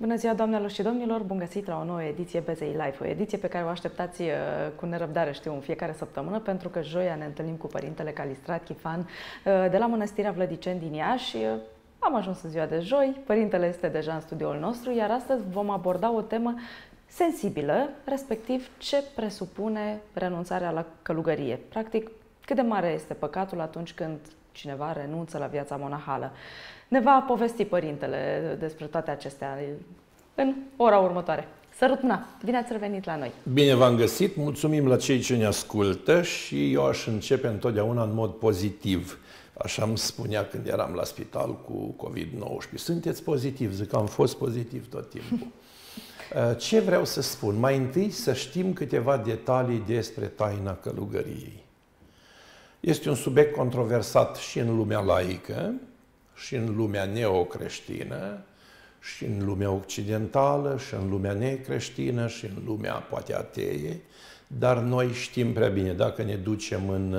Bună ziua, doamnelor și domnilor! Bun găsit la o nouă ediție BZI Live, o ediție pe care o așteptați cu nerăbdare, știu, în fiecare săptămână, pentru că joia ne întâlnim cu Părintele Calistrat Chifan de la Mănăstirea Vlădiceni din Iași. Am ajuns în ziua de joi, Părintele este deja în studioul nostru, iar astăzi vom aborda o temă sensibilă, respectiv ce presupune renunțarea la călugărie. Practic, cât de mare este păcatul atunci când cineva renunță la viața monahală. Ne va povesti Părintele despre toate acestea în ora următoare. Sărut mâna! Bine ați revenit la noi! Bine v-am găsit! Mulțumim la cei ce ne ascultă și eu aș începe întotdeauna în mod pozitiv. Așa îmi spunea când eram la spital cu COVID-19. Sunteți pozitiv? Zic că am fost pozitiv tot timpul. Ce vreau să spun? Mai întâi să știm câteva detalii despre taina călugăriei. Este un subiect controversat și în lumea laică, și în lumea neocreștină, și în lumea occidentală, și în lumea necreștină, și în lumea poate atee, dar noi știm prea bine, dacă ne ducem în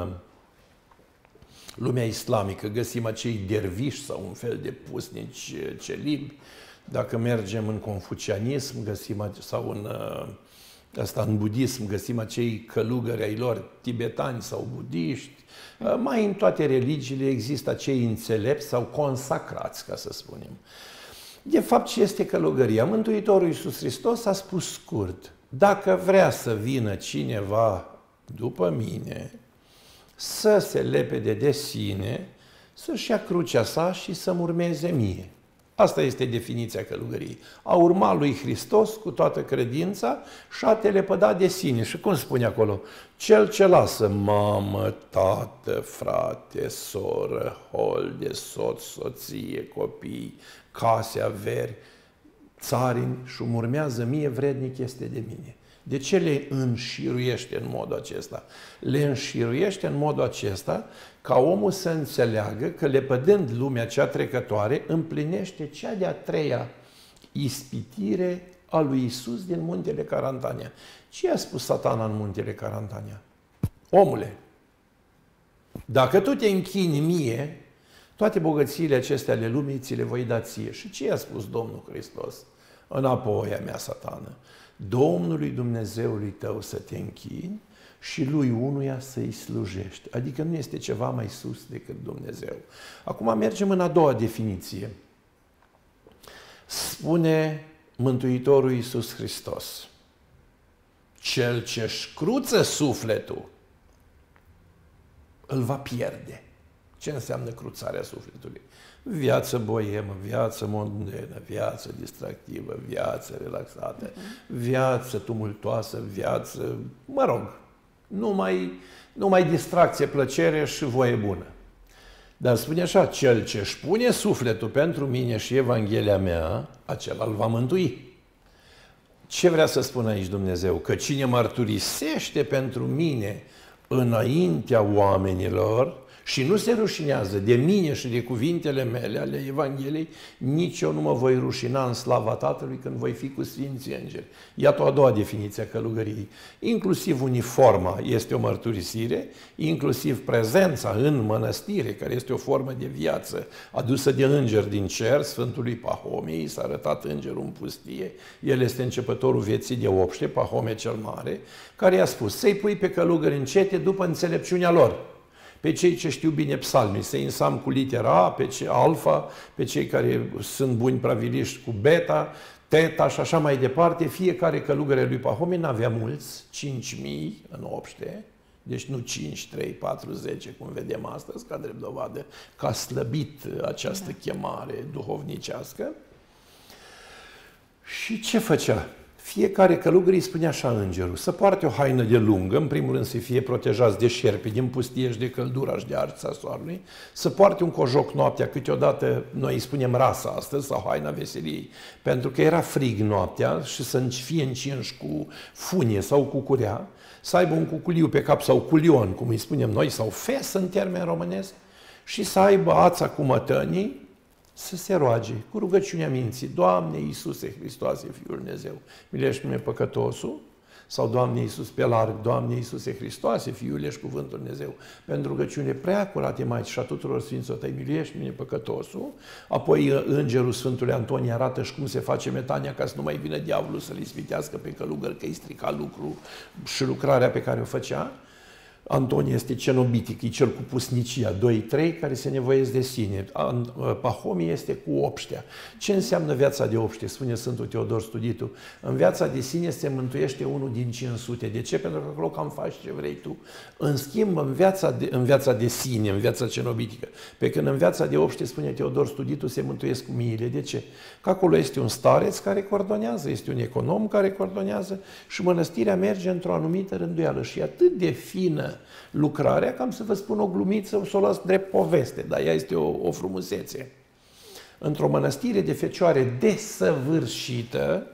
lumea islamică, găsim acei derviși sau un fel de pusnici celibi, dacă mergem în confucianism, găsim, sau în budism, găsim acei călugări ai lor tibetani sau budiști. Mai în toate religiile există acei înțelepți sau consacrați, ca să spunem. De fapt, ce este călugăria? Mântuitorul Iisus Hristos a spus scurt: dacă vrea să vină cineva după mine, să se lepede de sine, să-și ia crucea sa și să-mi urmeze mie. Asta este definiția călugăriei. A urma lui Hristos cu toată credința și a te lepăda de sine. Și cum spune acolo? Cel ce lasă mamă, tată, frate, soră, holde, soț, soție, copii, case, averi, țarini și îmi urmează mie, vrednic este de mine. De ce le înșiruiește în modul acesta? Le înșiruiește în modul acesta ca omul să înțeleagă că, lepădând lumea cea trecătoare, împlinește cea de-a treia ispitire a lui Iisus din muntele Carantania. Ce a spus Satana în muntele Carantania? Omule, dacă tu te închini mie, toate bogățiile acestea ale lumii ți le voi da ție. Și ce a spus Domnul Hristos? Înapoi a mea, Satană, Domnului Dumnezeului tău să te închini și lui unuia să-i slujești. Adică nu este ceva mai sus decât Dumnezeu. Acum mergem în a doua definiție. Spune Mântuitorul Iisus Hristos: cel ce-și cruță sufletul îl va pierde. Ce înseamnă cruțarea sufletului? Viață boemă, viață mondenă, viață distractivă, viață relaxată, viață tumultoasă, viață, mă rog, numai distracție, plăcere și voie bună. Dar spune așa: cel ce își pune sufletul pentru mine și Evanghelia mea, acela îl va mântui. Ce vrea să spună aici Dumnezeu? Că cine mărturisește pentru mine înaintea oamenilor și nu se rușinează de mine și de cuvintele mele ale Evangheliei, nici eu nu mă voi rușina în slava Tatălui când voi fi cu Sfinții Îngeri. Iată o a doua definiție a călugăriei. Inclusiv uniforma este o mărturisire, inclusiv prezența în mănăstire, care este o formă de viață adusă de îngeri din cer, Sfântului Pahomie, s-a arătat îngerul în pustie, el este începătorul vieții de obște, Pahome cel Mare, care i-a spus să-i pui pe călugări în cete după înțelepciunea lor. Pe cei ce știu bine psalmii, să însam cu litera A, pe cei alfa, pe cei care sunt buni praviliști cu beta, teta și așa mai departe. Fiecare călugăre lui Pahome n-avea mulți, 5.000 în obște, deci nu 5, 3, 4, 10, cum vedem astăzi, ca drept dovadă că a slăbit această chemare duhovnicească. Și ce făcea? Fiecare călugăr îi spunea așa îngerul: să poarte o haină de lungă, în primul rând să fie protejați de șerpi, din pustie și de căldura și de arța soarelui, să poarte un cojoc noaptea, câteodată noi îi spunem rasa astăzi, sau haina veseliei, pentru că era frig noaptea și să fie încinși cu funie sau cu curea, să aibă un cuculiu pe cap sau culion, cum îi spunem noi, sau fes în termen românesc, și să aibă ața cu mătănii, să se roage cu rugăciunea minții: Doamne Iisuse Hristoase, Fiul Dumnezeu, milește-mă păcătosul, sau Doamne Iisus pe larg, Doamne Iisuse Hristoase, Fiul ești Cuvântul Dumnezeu, pentru rugăciune prea curate Maicii și a tuturor Sfinților Tăi, miluiește mine păcătosul. Apoi Îngerul Sfântului Antonie arată și cum se face metania ca să nu mai vină diavolul să-l ispitească pe călugăr, că îi strica lucru și lucrarea pe care o făcea. Antonie este cenobitic, e cel cu pusnicia, 2-3, care se nevoiesc de sine. Pahomie este cu obștea. Ce înseamnă viața de obște? Spune Sfântul Teodor Studitu. În viața de sine se mântuiește unul din 500. De ce? Pentru că acolo cam faci ce vrei tu. În schimb, în viața de sine, în viața cenobitică, pe când în viața de obște, spune Teodor Studitu, se mântuiesc cu miile. De ce? Că acolo este un stareț care coordonează, este un econom care coordonează și mănăstirea merge într-o anumită rânduială și e atât de fină lucrarea, că am să vă spun o glumiță, o să o las drept poveste, dar ea este o frumusețe. Într-o mănăstire de fecioare desăvârșită,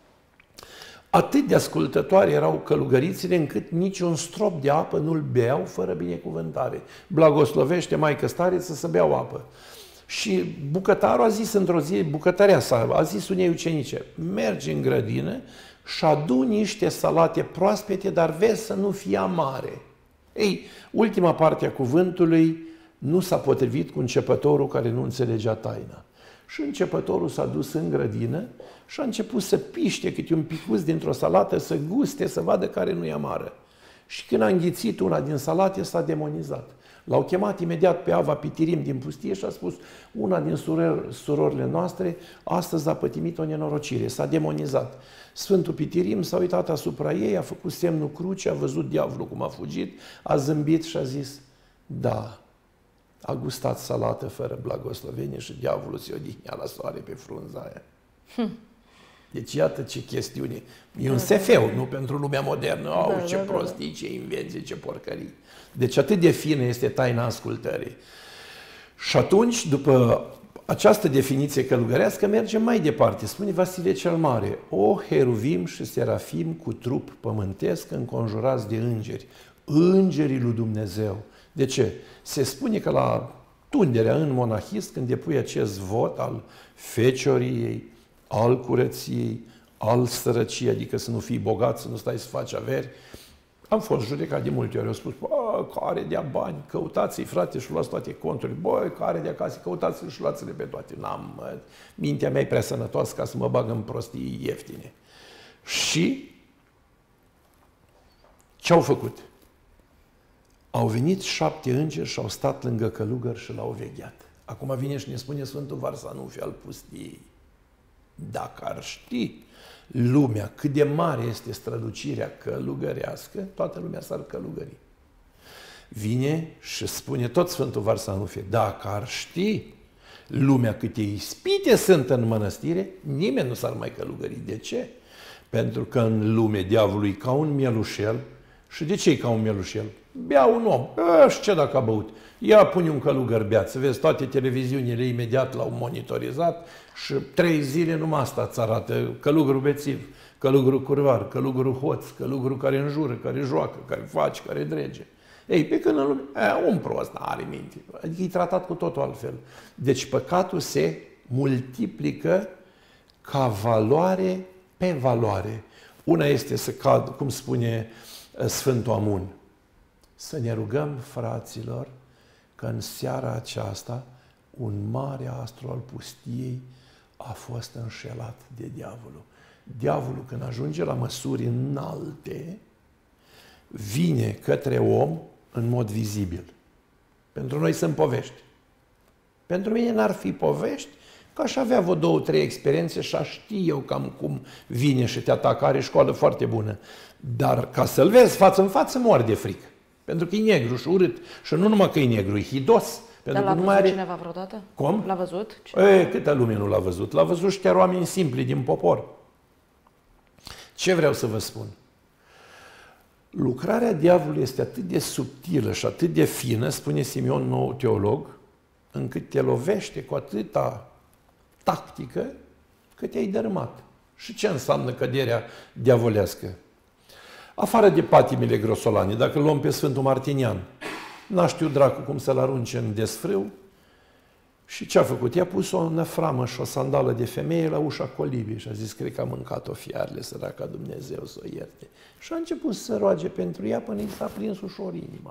atât de ascultătoare erau călugărițile, încât niciun strop de apă nu-l beau fără binecuvântare. Blagoslovește Maică Stareță să beau apă. Și bucătarul a zis într-o zi, bucătarea sa, a zis unei ucenice, mergi în grădină și adu niște salate proaspete, dar vezi să nu fie amare. Ei, ultima parte a cuvântului nu s-a potrivit cu începătorul care nu înțelegea taina. Și începătorul s-a dus în grădină și a început să piște câte un picuț dintr-o salată, să guste, să vadă care nu e amară. Și când a înghițit una din salate, s-a demonizat. L-au chemat imediat pe Ava Pitirim din pustie și a spus, una din surorile noastre astăzi a pătimit o nenorocire, s-a demonizat. Sfântul Pitirim s-a uitat asupra ei, a făcut semnul cruce, a văzut diavolul cum a fugit, a zâmbit și a zis, da, a gustat salată fără blagoslovenie și diavolul se odihnea la soare pe frunza aia. Deci iată ce chestiune. E un SF-ul, nu pentru lumea modernă. Au, ce prostii, ce invenții, ce porcării. Deci atât de fină este taina ascultării. Și atunci, după această definiție călugărească, mergem mai departe. Spune Vasile cel Mare, o heruvim și serafim cu trup pământesc înconjurați de îngeri. Îngerii lui Dumnezeu. De ce? Se spune că la tunderea în monahism, când depui acest vot al fecioriei, al curăției, al sărăciei, adică să nu fii bogat, să nu stai să faci averi. Am fost judecat de multe ori, au spus, bă, care de bani, căutați-i, frate, și luați toate conturile, bă, care de acasă, căutați-i și luați-le pe toate. N-am, mintea mea e prea sănătoasă ca să mă bag în prostii ieftine. Și ce-au făcut? Au venit 7 îngeri și au stat lângă călugăr și l-au vegheat. Acum vine și ne spune Sfântul Varsanufi al pustiei. Dacă ar ști lumea cât de mare este strălucirea călugărească, toată lumea s-ar călugări. Vine și spune tot Sfântul Varsanufi, dacă ar ști lumea câte ispite sunt în mănăstire, nimeni nu s-ar mai călugări. De ce? Pentru că în lume diavolul e ca un mielușel. Și de ce e ca un mielușel? Bea un om. Și ce dacă a băut? Ia pune un călugăr beat, să vezi, toate televiziunile imediat l-au monitorizat și 3 zile numai asta îți arată călugărul bețiv, călugărul curvar, călugărul hoț, călugărul care înjură, care joacă, care face, care drege. Ei, pe când în lume, un prost are minte. Adică e tratat cu totul altfel. Deci păcatul se multiplică ca valoare pe valoare. Una este să cad, cum spune Sfântul Amun, să ne rugăm, fraților, că în seara aceasta un mare astru al pustiei a fost înșelat de diavolul. Diavolul, când ajunge la măsuri înalte, vine către om în mod vizibil. Pentru noi sunt povești. Pentru mine n-ar fi povești, că aș avea vreo 2-3 experiențe și aș ști eu cam cum vine și te atacă, are școală foarte bună. Dar ca să-l vezi față în față, mor de frică. Pentru că e negru și urât. Și nu numai că e negru, e hidos. Dar l-a văzut cineva vreodată? Cum? L-a văzut? Câtă lume nu l-a văzut? L-a văzut și chiar oameni simpli din popor. Ce vreau să vă spun? Lucrarea diavolului este atât de subtilă și atât de fină, spune Simeon Nou teolog, încât te lovește cu atâta tactică că te-ai dărâmat. Și ce înseamnă căderea diavolească? Afară de patimile grosolane, dacă luăm pe Sfântul Martinian, n-a știut dracu cum să-l arunce în desfrâu, Și ce a făcut? I-a pus o năframă și o sandală de femeie la ușa colibii și a zis, cred că a mâncat-o fiarele, săraca Dumnezeu să o ierte. Și a început să se roage pentru ea până i s-a prins ușor inima.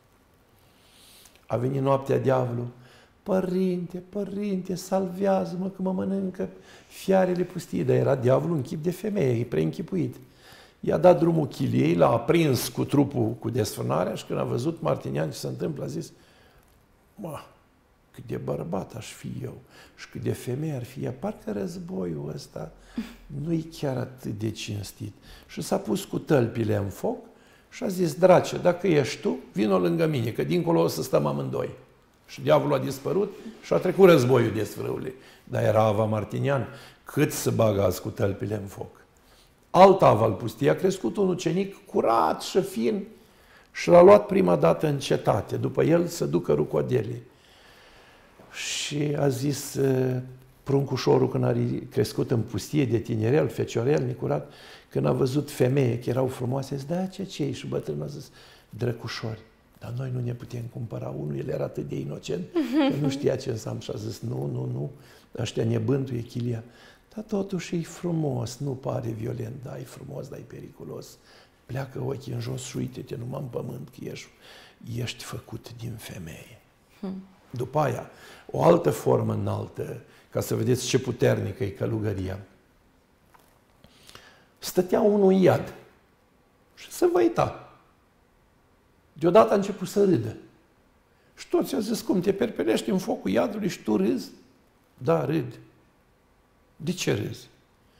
A venit noaptea diavolul. Părinte, părinte, salvează-mă că mă mănâncă fiarele pustii. Dar era diavolul în chip de femeie, e preînchipuit. I-a dat drumul chiliei, l-a aprins cu trupul, cu desfrânarea și când a văzut Martinian ce se întâmplă, a zis, mă, cât de bărbat aș fi eu și cât de femeie ar fi ea, parcă războiul ăsta nu-i chiar atât de cinstit. Și s-a pus cu tălpile în foc și a zis, drace, dacă ești tu, vino lângă mine, că dincolo o să stăm amândoi. Și diavolul a dispărut și a trecut războiul desfrâului. Dar era Ava Martinian, cât să bagă azi cu tălpile în foc. Alt Ava al pustiei a crescut un ucenic curat și fin și l-a luat prima dată în cetate. După el să ducă rucodelii. Și a zis pruncușorul, când a crescut în pustie de tinerel, feciorel, necurat, când a văzut femeie, că erau frumoase, a zis, da, ce și bătrânul a zis, drăcușori, dar noi nu ne putem cumpăra unul, el era atât de inocent, că nu știa ce înseamnă și a zis, nu, ăștia ne bântuie chilia. Dar totuși e frumos, nu pare violent, da, e frumos, dar e periculos. Pleacă ochii în jos și uite-te numai în pământ că ești făcut din femeie. După aia, o altă formă înaltă, ca să vedeți ce puternică e călugăria. Stătea unul în iad și se văita. Deodată a început să râdă. Și toți au zis, cum te perpelești în focul iadului și tu râzi? Da, râd. De ce râzi?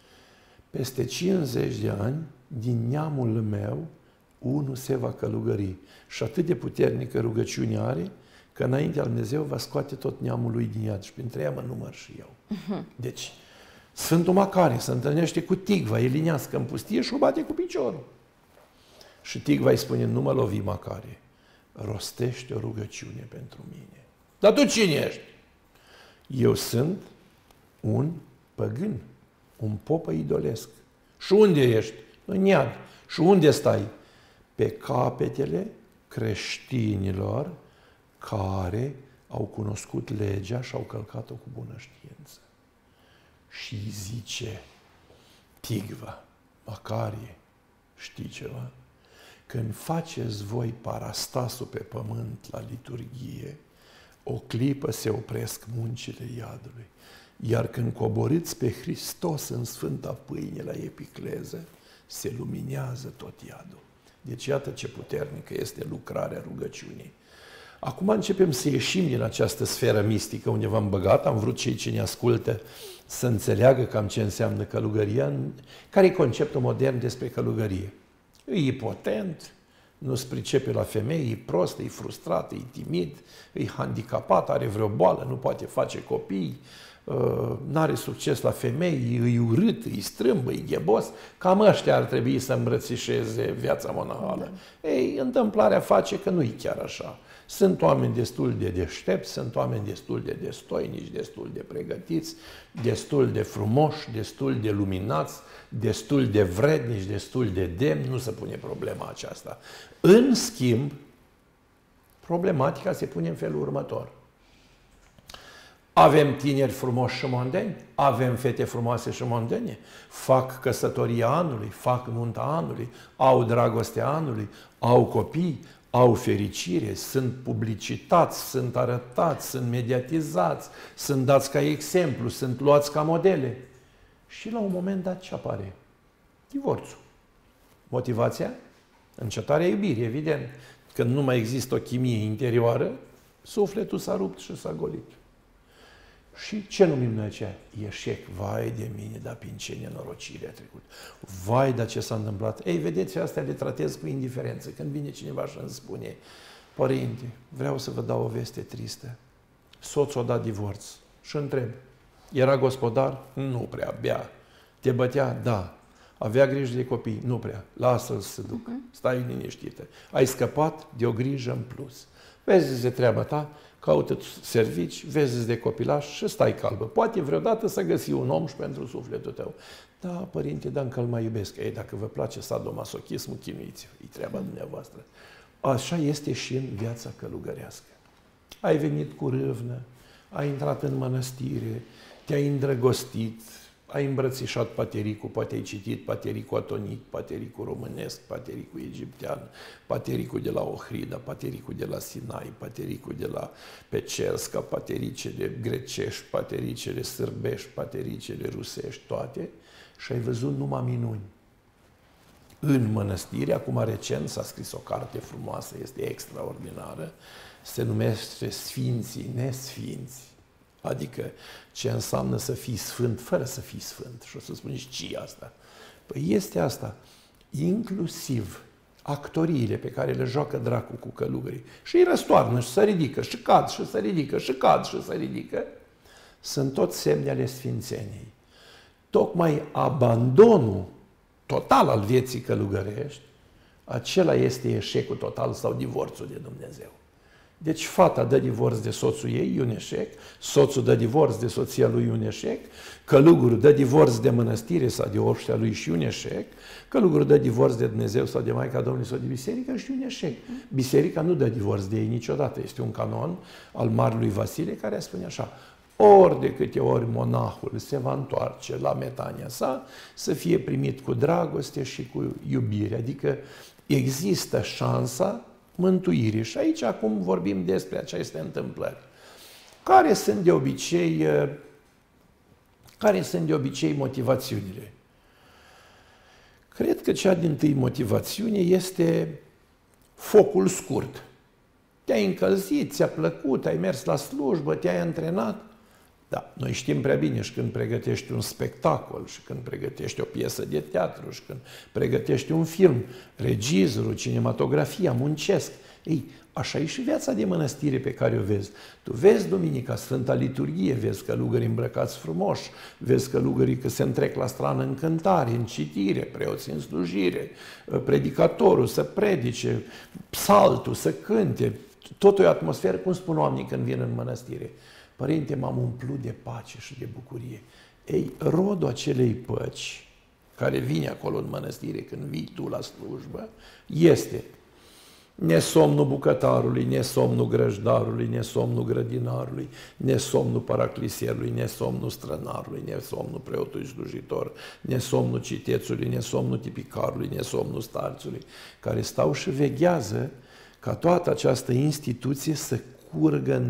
Peste 50 de ani, din neamul meu, unul se va călugări. Și atât de puternică rugăciune are, că înaintea lui Dumnezeu va scoate tot neamul lui din iad și printre ea mă număr și eu. Deci, Sfântul Macarie se întâlnește cu Tigva, elinească în pustie și o bate cu piciorul. Și Tigva îi spune, nu mă lovi, Macarie, rostește o rugăciune pentru mine. Dar tu cine ești? Eu sunt un păgân, un popă idolesc. Și unde ești? În iad. Și unde stai? Pe capetele creștinilor care au cunoscut legea și au călcat-o cu bună știință. Și zice Tigva, Macarie, știi ceva? Când faceți voi parastasul pe pământ la liturghie, o clipă se opresc muncile iadului. Iar când coborâți pe Hristos în Sfânta Pâine la epicleză, se luminează tot iadul. Deci iată ce puternică este lucrarea rugăciunii. Acum începem să ieșim din această sferă mistică unde v-am băgat. Am vrut cei ce ne ascultă să înțeleagă cam ce înseamnă călugăria. Care e conceptul modern despre călugărie? E potent, nu-ți pricepe la femei, e prost, e frustrat, e timid, e handicapat, are vreo boală, nu poate face copii, n-are succes la femei, e urât, e strâmbă, e ghebos. Cam ăștia ar trebui să îmbrățișeze viața monahală. Da. Ei, întâmplarea face că nu e chiar așa. Sunt oameni destul de deștepți, sunt oameni destul de destoinici, destul de pregătiți, destul de frumoși, destul de luminați, destul de vrednici, destul de demni, nu se pune problema aceasta. În schimb, problematica se pune în felul următor. Avem tineri frumoși și mondeni, avem fete frumoase și mondene, fac căsătoria anului, fac nunta anului, au dragostea anului, au copii, au fericire, sunt publicitați, sunt arătați, sunt mediatizați, sunt dați ca exemplu, sunt luați ca modele. Și la un moment dat ce apare? Divorțul. Motivația? Încetarea iubirii, evident. Când nu mai există o chimie interioară, sufletul s-a rupt și s-a golit. Și ce numim noi aceea? Eșec. Vai de mine, dar prin ce nenorocire a trecut. Vai, dar ce s-a întâmplat. Ei, vedeți, astea le tratez cu indiferență. Când vine cineva și îmi spune, părinte, vreau să vă dau o veste tristă. Soțul a dat divorț. Și întreb, era gospodar? Nu prea, bea. Te bătea? Da. Avea grijă de copii? Nu prea. Lasă-l să se ducă. Stai liniștită. Ai scăpat de o grijă în plus. Vezi de treaba ta, caută servici, vezi de copilaș și stai calmă. Poate vreodată să găsi un om și pentru sufletul tău. Da, părinte, dar încă îl mai iubesc. Ei, dacă vă place sadomasochismul, chinuiți-vă. E treaba dumneavoastră. Așa este și în viața călugărească. Ai venit cu râvnă, ai intrat în mănăstire, te-ai îndrăgostit, ai îmbrățișat patericul, poate ai citit patericul atonic, patericul românesc, patericul egiptean, patericul de la Ohrida, patericul de la Sinai, patericul de la Pecerska, patericele grecești, patericele sârbești, patericele rusești, toate, și ai văzut numai minuni. În mănăstire, acum recent s-a scris o carte frumoasă, este extraordinară, se numește Sfinții Nesfinți. Adică ce înseamnă să fii sfânt fără să fii sfânt. Și o să spuneți, ce e asta? Păi este asta. Inclusiv actoriile pe care le joacă dracu cu călugării și îi răstoarnă și se ridică și cad și se ridică și cad și se ridică, sunt tot semne ale sfințeniei. Tocmai abandonul total al vieții călugărești, acela este eșecul total sau divorțul de Dumnezeu. Deci fata dă divorț de soțul ei, e un eșec, soțul dă divorț de soția lui, un eșec, călugărul dă divorț de mănăstire sau de obștea lui și un eșec, călugărul dă divorț de Dumnezeu sau de Maica Domnului sau de biserică și un eșec. Biserica nu dă divorț de ei niciodată, este un canon al Marelui Vasile care spune așa: ori de câte ori monahul se va întoarce la metania sa, să fie primit cu dragoste și cu iubire, adică există șansa mântuirii. Și aici acum vorbim despre aceste întâmplări. Care sunt de obicei motivațiunile? Cred că cea dintâi motivațiune este focul scurt. Te-ai încălzit, ți-a plăcut, ai mers la slujbă, te-ai antrenat. Da, noi știm prea bine și când pregătești un spectacol, și când pregătești o piesă de teatru, și când pregătești un film, regizorul, cinematografia, muncesc. Ei, așa e și viața de mănăstire pe care o vezi. Tu vezi duminica, Sfânta Liturghie, vezi călugării îmbrăcați frumoși, vezi călugării că se întrec la strană în cântare, în citire, preoții în slujire, predicatorul să predice, psaltul să cânte. Totul e o atmosferă, cum spun oamenii când vin în mănăstire. Părinte, m-am umplut de pace și de bucurie. Ei, rodul acelei păci care vine acolo în mănăstire când vii tu la slujbă este nesomnul bucătarului, nesomnul grăjdarului, nesomnul grădinarului, nesomnul paraclisierului, nesomnul strănarului, nesomnul preotului slujitor, nesomnul citețului, nesomnul tipicarului, nesomnul starțului, care stau și veghează ca toată această instituție să curgă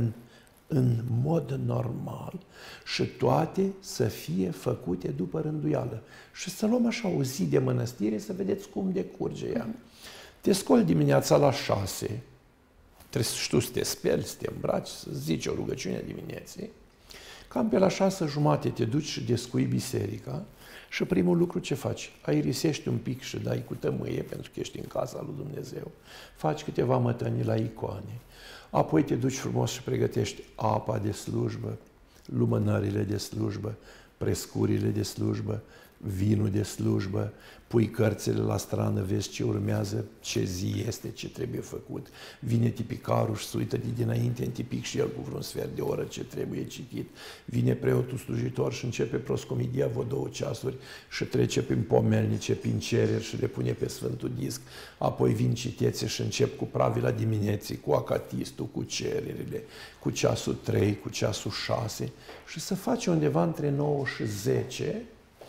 în mod normal și toate să fie făcute după rânduială. Și să luăm așa o zi de mănăstire să vedeți cum decurge ea. Te scoli dimineața la 6, trebuie și tu să te speli, să te îmbraci, să zici o rugăciune dimineții. Cam pe la 6:30 te duci și descui biserica și primul lucru ce faci? Aerisești un pic și dai cu tămâie pentru că ești în casa lui Dumnezeu. Faci câteva mătănii la icoane. Apoi te duci frumos și pregătești apa de slujbă, lumânările de slujbă, prescurile de slujbă, vinul de slujbă, pui cărțile la strană, vezi ce urmează, ce zi este, ce trebuie făcut. Vine tipicarul și se uită de dinainte în tipic și el cu vreun sfert de oră ce trebuie citit. Vine preotul slujitor și începe proscomidia vreo 2 ceasuri și trece prin pomelnice, prin cereri și le pune pe Sfântul Disc. Apoi vin citețe și încep cu pravila dimineții, cu acatistul, cu cererile, cu ceasul 3, cu ceasul 6 și se face undeva între 9 și 10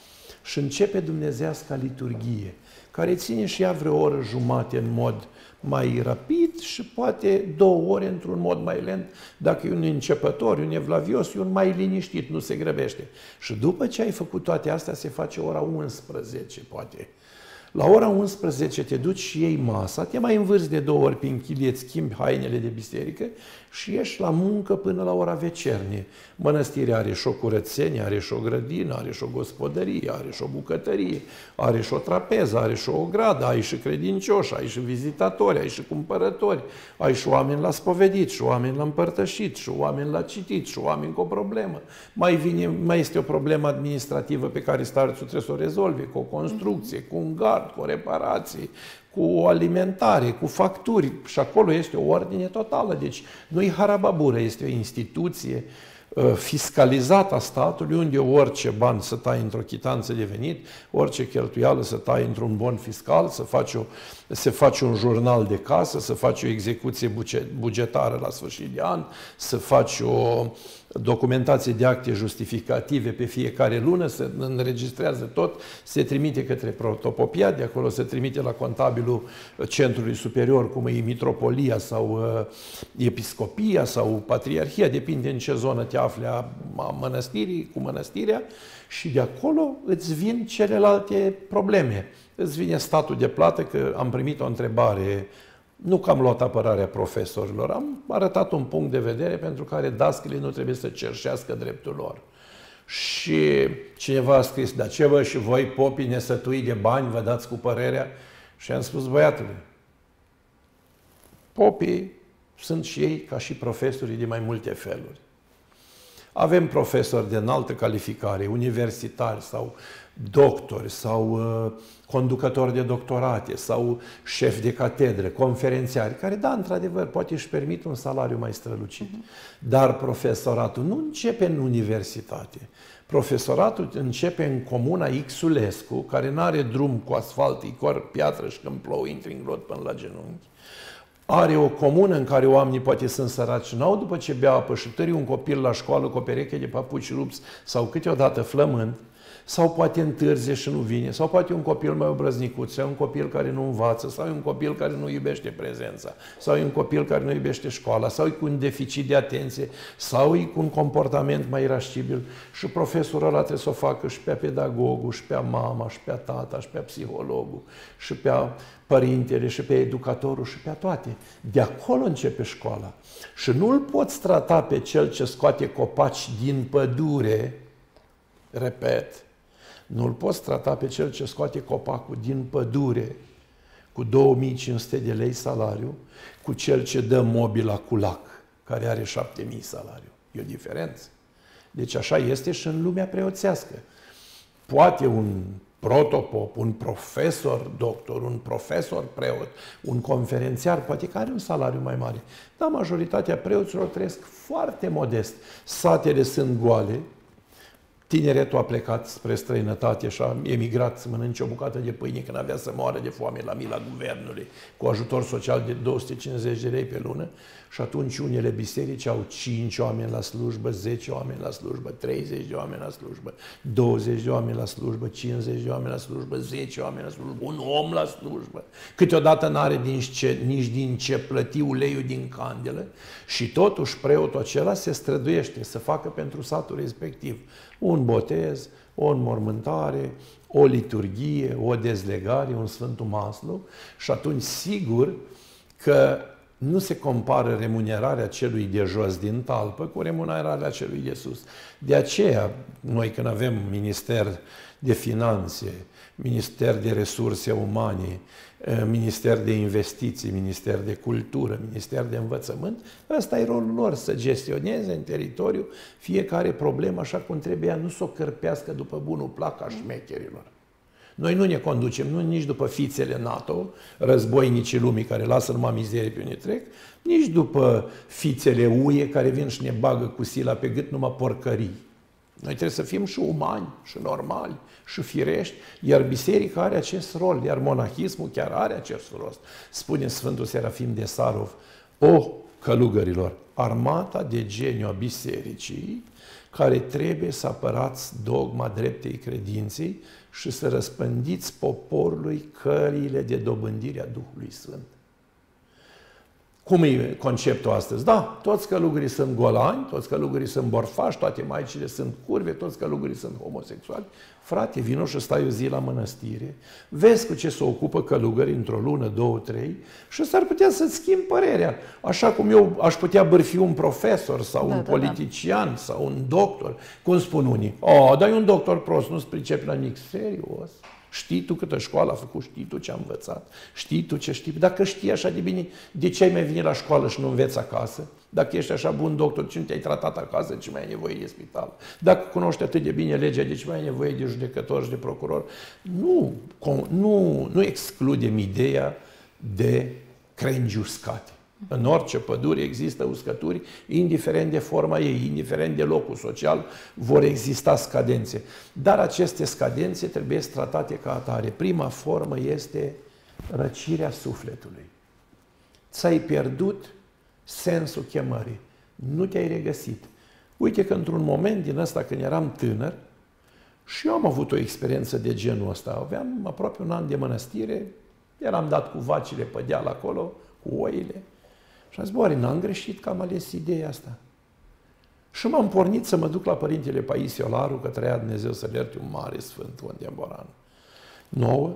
și începe dumnezeasca liturghie, care ține și ea vreo oră jumate în mod mai rapid și poate 2 ore într-un mod mai lent. Dacă e un începător, un evlavios, e un mai liniștit, nu se grăbește. Și după ce ai făcut toate astea, se face ora 11, poate. La ora 11 te duci și iei masa, te mai învârți de 2 ori prin chilie, îți schimbi hainele de biserică și ieși la muncă până la ora vecernie. Mănăstirea are și o curățenie, are și o grădină, are și o gospodărie, are și o bucătărie, are și o trapeză, are și o ogradă, ai și credincioși, ai și vizitatori, ai și cumpărători, ai și oameni la spovedit, și oameni la împărtășit, și oameni la citit, și oameni cu o problemă. Mai este o problemă administrativă pe care starțul trebuie să o rezolve, cu o construcție, cu un gard, cu o reparație, cu o alimentare, cu facturi. Și acolo este o ordine totală. Deci nu-i harababură, este o instituție fiscalizată a statului, unde orice ban să tai într-o chitanță de venit, orice cheltuială să tai într-un bon fiscal, să faci un jurnal de casă, să faci o execuție bugetară la sfârșit de an, să faci documentație de acte justificative pe fiecare lună, se înregistrează tot, se trimite către protopopiat, de acolo se trimite la contabilul Centrului Superior, cum e mitropolia sau episcopia sau patriarhia, depinde în ce zonă te afli a mănăstirii, cu mănăstirea, și de acolo îți vin celelalte probleme. Îți vine statul de plată, că am primit o întrebare. Nu că am luat apărarea profesorilor, am arătat un punct de vedere pentru care dascălii nu trebuie să cerșească dreptul lor. Și cineva a scris, dar ce vă și voi, popii nesătui de bani, vă dați cu părerea? Și am spus, băiatule, popii sunt și ei ca și profesorii de mai multe feluri. Avem profesori de înaltă calificare, universitari sau doctori sau conducători de doctorate sau șefi de catedră, conferențiari, care, da, într-adevăr, poate își permit un salariu mai strălucit. Dar profesoratul nu începe în universitate. Profesoratul începe în comuna Xulescu, care nu are drum cu asfalt, e piatră și când plouă, intri în glot până la genunchi. Are o comună în care oamenii poate sunt săraci, n-au după ce bea apă și tări un copil la școală cu o pereche de papuci rupți sau câteodată flămând, sau poate întârzie și nu vine, sau poate un copil mai obrăznicut, sau un copil care nu învață, sau un copil care nu iubește prezența, sau un copil care nu iubește școala, sau e cu un deficit de atenție, sau e cu un comportament mai irascibil și profesorul ăla trebuie să o facă și pe pedagogul, și pe mama, și pe tata, și pe psihologul, și pe părintele, și pe educatorul, și pe toate. De acolo începe școala. Și nu-l poți trata pe cel ce scoate copaci din pădure, repet, nu-l poți trata pe cel ce scoate copacul din pădure cu 2500 de lei salariu, cu cel ce dă mobila cu lac, care are 7000 salariu. E o diferență. Deci așa este și în lumea preoțească. Poate un protopop, un profesor doctor, un profesor preot, un conferențiar, poate că are un salariu mai mare. Dar majoritatea preoților trăiesc foarte modest. Satele sunt goale, tineretul a plecat spre străinătate și a emigrat să mănânce o bucată de pâine când avea să moară de foame la mila guvernului, cu ajutor social de 250 de lei pe lună. Și atunci unele biserici au 5 oameni la slujbă, 10 oameni la slujbă, 30 de oameni la slujbă, 20 de oameni la slujbă, 50 de oameni la slujbă, 10 oameni la slujbă, un om la slujbă. Câteodată n-are nici din ce plăti uleiul din candelă și totuși preotul acela se străduiește să facă pentru satul respectiv un botez, o înmormântare, o liturghie, o dezlegare, un Sfântul Maslu și atunci sigur că nu se compară remunerarea celui de jos din talpă cu remunerarea celui de sus. De aceea, noi când avem Minister de Finanțe, Minister de Resurse Umane, Minister de Investiții, Minister de Cultură, Minister de Învățământ, ăsta e rolul lor, să gestioneze în teritoriu fiecare problemă așa cum trebuie, nu să o cărpească după bunul plac a șmecherilor. Noi nu ne conducem nici după fițele NATO, războinicii lumii care lasă numai mizerie pe unde trec, nici după fițele UE care vin și ne bagă cu sila pe gât numai porcării. Noi trebuie să fim și umani, și normali, și firești, iar biserica are acest rol, iar monahismul chiar are acest rost. Spune Sfântul Serafim de Sarov, o, călugărilor, armata de geniu a bisericii, care trebuie să apărați dogma dreptei credinței și să răspândiți poporului căile de dobândire a Duhului Sfânt. Cum e conceptul astăzi? Da, toți călugării sunt golani, toți călugării sunt borfași, toate maicile sunt curve, toți călugării sunt homosexuali. Frate, vino și stai o zi la mănăstire, vezi cu ce se ocupă călugării într-o lună, 2, 3 și s-ar putea să-ți schimbi părerea. Așa cum eu aș putea bârfi un profesor sau un politician sau un doctor. Cum spun unii? Dar e un doctor prost, nu-ți pricepi la nimic. Serios? Știi tu câtă școală a făcut, știi tu ce a învățat, știi tu ce știi. Dacă știi așa de bine, de ce ai mai venit la școală și nu înveți acasă? Dacă ești așa bun doctor, ce nu te-ai tratat acasă, ce mai ai nevoie de spital? Dacă cunoști atât de bine legea, de ce mai ai nevoie de judecător și de procuror? Nu excludem ideea de crengi uscate. În orice pădure există uscături, indiferent de forma ei, indiferent de locul social, vor exista scadențe. Dar aceste scadențe trebuie tratate ca atare. Prima formă este răcirea sufletului. Ți-ai pierdut sensul chemării. Nu te-ai regăsit. Uite că într-un moment din ăsta, când eram tânăr, și eu am avut o experiență de genul ăsta. Aveam aproape un an de mănăstire, eram dat cu vacile pe deal acolo, cu oile. Și am zis, oare n-am greșit că am ales ideea asta? Și m-am pornit să mă duc la Părintele Paisie Olaru, că trăia Dumnezeu să-l ierte, un mare sfânt contemporan. Nouă,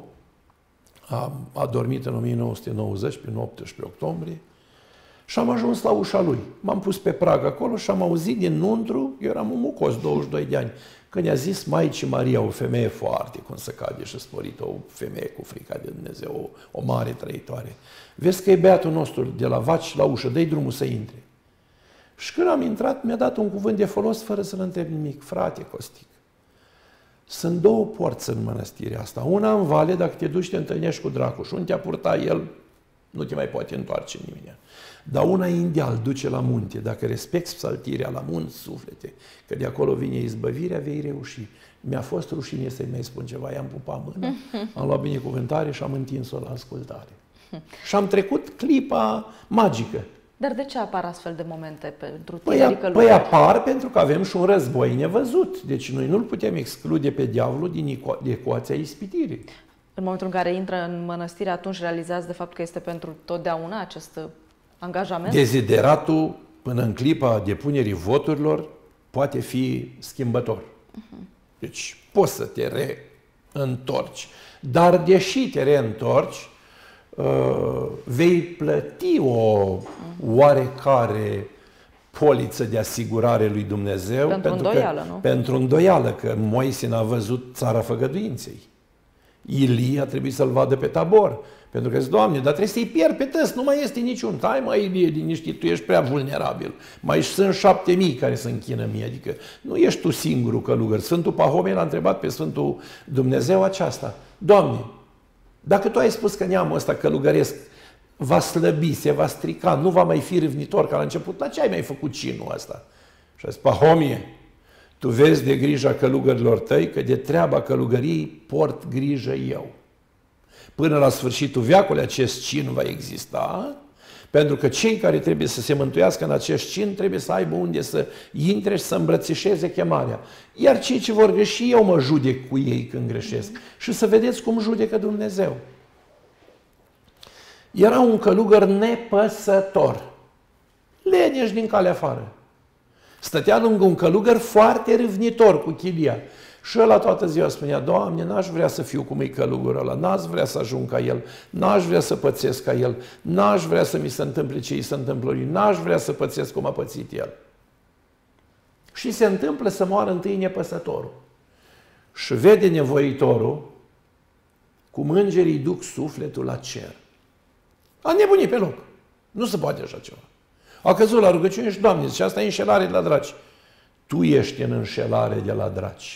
a dormit în 1990, prin 18 octombrie, și am ajuns la ușa lui. M-am pus pe prag acolo și am auzit dinăuntru, eu eram un mucos, 22 de ani, când i-a zis Maicii Maria, o femeie foarte cum se cade și sporită, o femeie cu frica de Dumnezeu, o mare trăitoare. Vezi că e băiatul nostru de la vaci la ușă, dă-i drumul să intre. Și când am intrat, mi-a dat un cuvânt de folos fără să-l întreb nimic. Frate Costic, sunt două porți în mănăstirea asta. Una în vale, dacă te duci, te întâlnești cu dracu și unde te-a purtat el, nu te mai poate întoarce nimeni. Dar una e în deal, duce la munte. Dacă respecti psaltirea la munți, suflete, că de acolo vine izbăvirea, vei reuși. Mi-a fost rușine să-i mai spun ceva, i-am pupat mâna, am luat binecuvântare și am întins-o la ascultare. Și am trecut clipa magică. Dar de ce apar astfel de momente pentru tinerii călugări? Păi apar pentru că avem și un război nevăzut. Deci noi nu-l putem exclude pe diavolul din ecuația ispitirii. În momentul în care intră în mănăstire, atunci realizați de fapt că este pentru totdeauna acest angajament? Dezideratul, până în clipa depunerii voturilor, poate fi schimbător. Deci poți să te reîntorci. Dar deși te reîntorci, vei plăti o oarecare poliță de asigurare lui Dumnezeu. Pentru îndoială, nu? Pentru îndoială, că Moise n-a văzut țara făgăduinței. Ilie a trebuit să-l vadă pe Tabor. Pentru că zice, Doamne, dar trebuie să-i pierd pe tăs, nu mai este niciun. Hai mai Ilie, liniștit, tu ești prea vulnerabil. Mai sunt 7.000 care se închină mie, adică nu ești tu singurul călugăr. Sfântul Pahomie l-a întrebat pe Sfântul Dumnezeu aceasta. Doamne, dacă tu ai spus că neamul ăsta călugăresc va slăbi, se va strica, nu va mai fi râvnitor ca la început, la ce ai mai făcut cinul ăsta? Și a zis, Pahomie, tu vezi de grija călugărilor tăi, că de treaba călugăriei port grijă eu. Până la sfârșitul veacului acest cin va exista, pentru că cei care trebuie să se mântuiască în acest cin trebuie să aibă unde să intre și să îmbrățișeze chemarea. Iar cei ce vor greși, eu mă judec cu ei când greșesc. Și să vedeți cum judecă Dumnezeu. Era un călugăr nepăsător, leneș din calea afară. Stătea lângă un călugăr foarte râvnitor cu chilia. Și ăla toată ziua spunea, Doamne, n-aș vrea să fiu cum e călugărul ăla, n-aș vrea să ajung ca el, n-aș vrea să pățesc ca el, n-aș vrea să mi se întâmple ce îi se întâmplă lui, n-aș vrea să pățesc cum a pățit el. Și se întâmplă să moară întâi nepăsătorul. Și vede nevoitorul cum îngerii duc sufletul la cer. A nebunit pe loc. Nu se poate așa ceva. A căzut la rugăciune și, Doamne, zice, asta e înșelare de la draci. Tu ești în înșelare de la draci.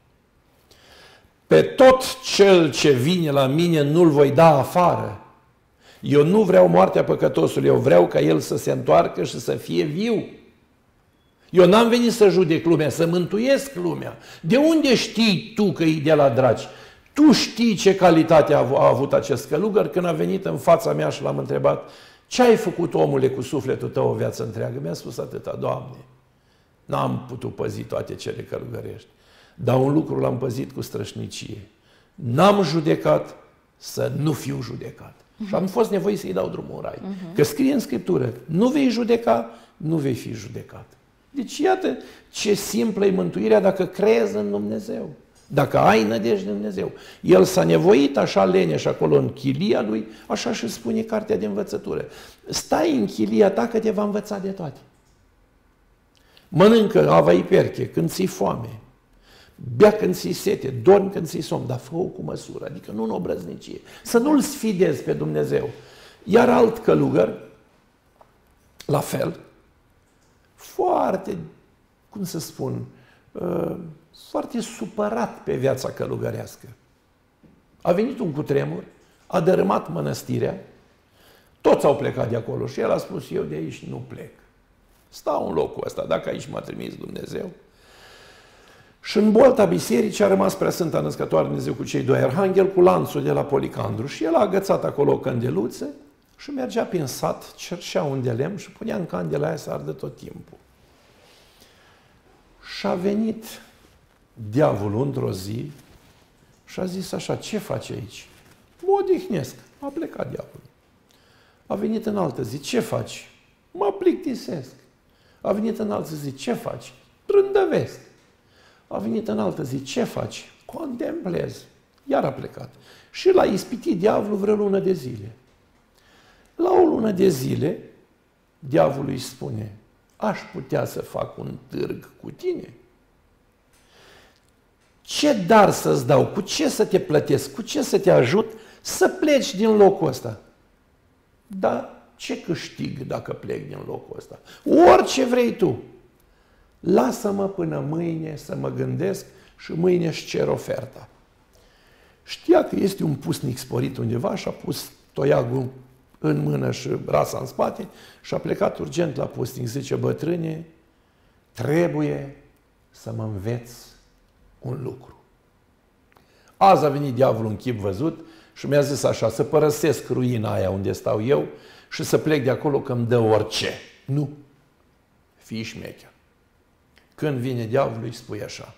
Pe tot cel ce vine la mine nu-l voi da afară. Eu nu vreau moartea păcătosului, eu vreau ca el să se întoarcă și să fie viu. Eu n-am venit să judec lumea, să mântuiesc lumea. De unde știi tu că e de la draci? Tu știi ce calitate a avut acest călugăr când a venit în fața mea și l-am întrebat, ce ai făcut, omule, cu sufletul tău o viață întreagă? Mi-a spus atâta, Doamne, n-am putut păzi toate cele călugărești, dar un lucru l-am păzit cu strășnicie. N-am judecat să nu fiu judecat. Și am fost nevoit să-i dau drumul în rai. Că scrie în Scriptură, nu vei judeca, nu vei fi judecat. Deci iată ce simplă e mântuirea dacă crezi în Dumnezeu. Dacă ai nădejde în Dumnezeu. El s-a nevoit așa leneș acolo în chilia lui, așa și spune cartea de învățătură. Stai în chilia ta că te va învăța de toate. Mănâncă avai perche când ți-i foame, bea când ți-i sete, dormi când ți-i somn, dar fă-o cu măsură, adică nu în obrăznicie. Să nu-L sfidezi pe Dumnezeu. Iar alt călugăr, la fel, foarte, cum să spun, foarte supărat pe viața călugărească. A venit un cutremur, a dărâmat mănăstirea, toți au plecat de acolo și el a spus, eu de aici nu plec. Stau în locul ăsta, dacă aici m-a trimis Dumnezeu. Și în bolta bisericii a rămas Preasfânta Născătoare Dumnezeu cu cei doi arhangheli, cu lanțul de la Policandru. Și el a agățat acolo o candeluță și mergea prin sat, cerșea un de lemn și punea în candela aia să ardă tot timpul. Și a venit diavolul într-o zi și a zis așa, ce faci aici? Mă odihnesc. A plecat diavolul. A venit în altă zi, ce faci? Mă plictisesc. A venit în altă zi, ce faci? Trândăvesc. A venit în altă zi, ce faci? Contemplez. Iar a plecat. Și l-a ispitit diavolul vreo lună de zile. La o lună de zile, diavolul îi spune, aș putea să fac un târg cu tine? Ce dar să-ți dau? Cu ce să te plătesc? Cu ce să te ajut să pleci din locul ăsta? Dar ce câștig dacă plec din locul ăsta? Orice vrei tu. Lasă-mă până mâine să mă gândesc și mâine își cer oferta. Știa că este un pusnic sporit undeva și a pus toiagul în mână și rasa în spate și a plecat urgent la pusnic. Zice, bătrâne, trebuie să mă înveți un lucru. Azi a venit diavolul în chip văzut și mi-a zis așa, să părăsesc ruina aia unde stau eu și să plec de acolo că îmi dă orice. Nu. Fii șmecher. Când vine diavolul îi spui așa,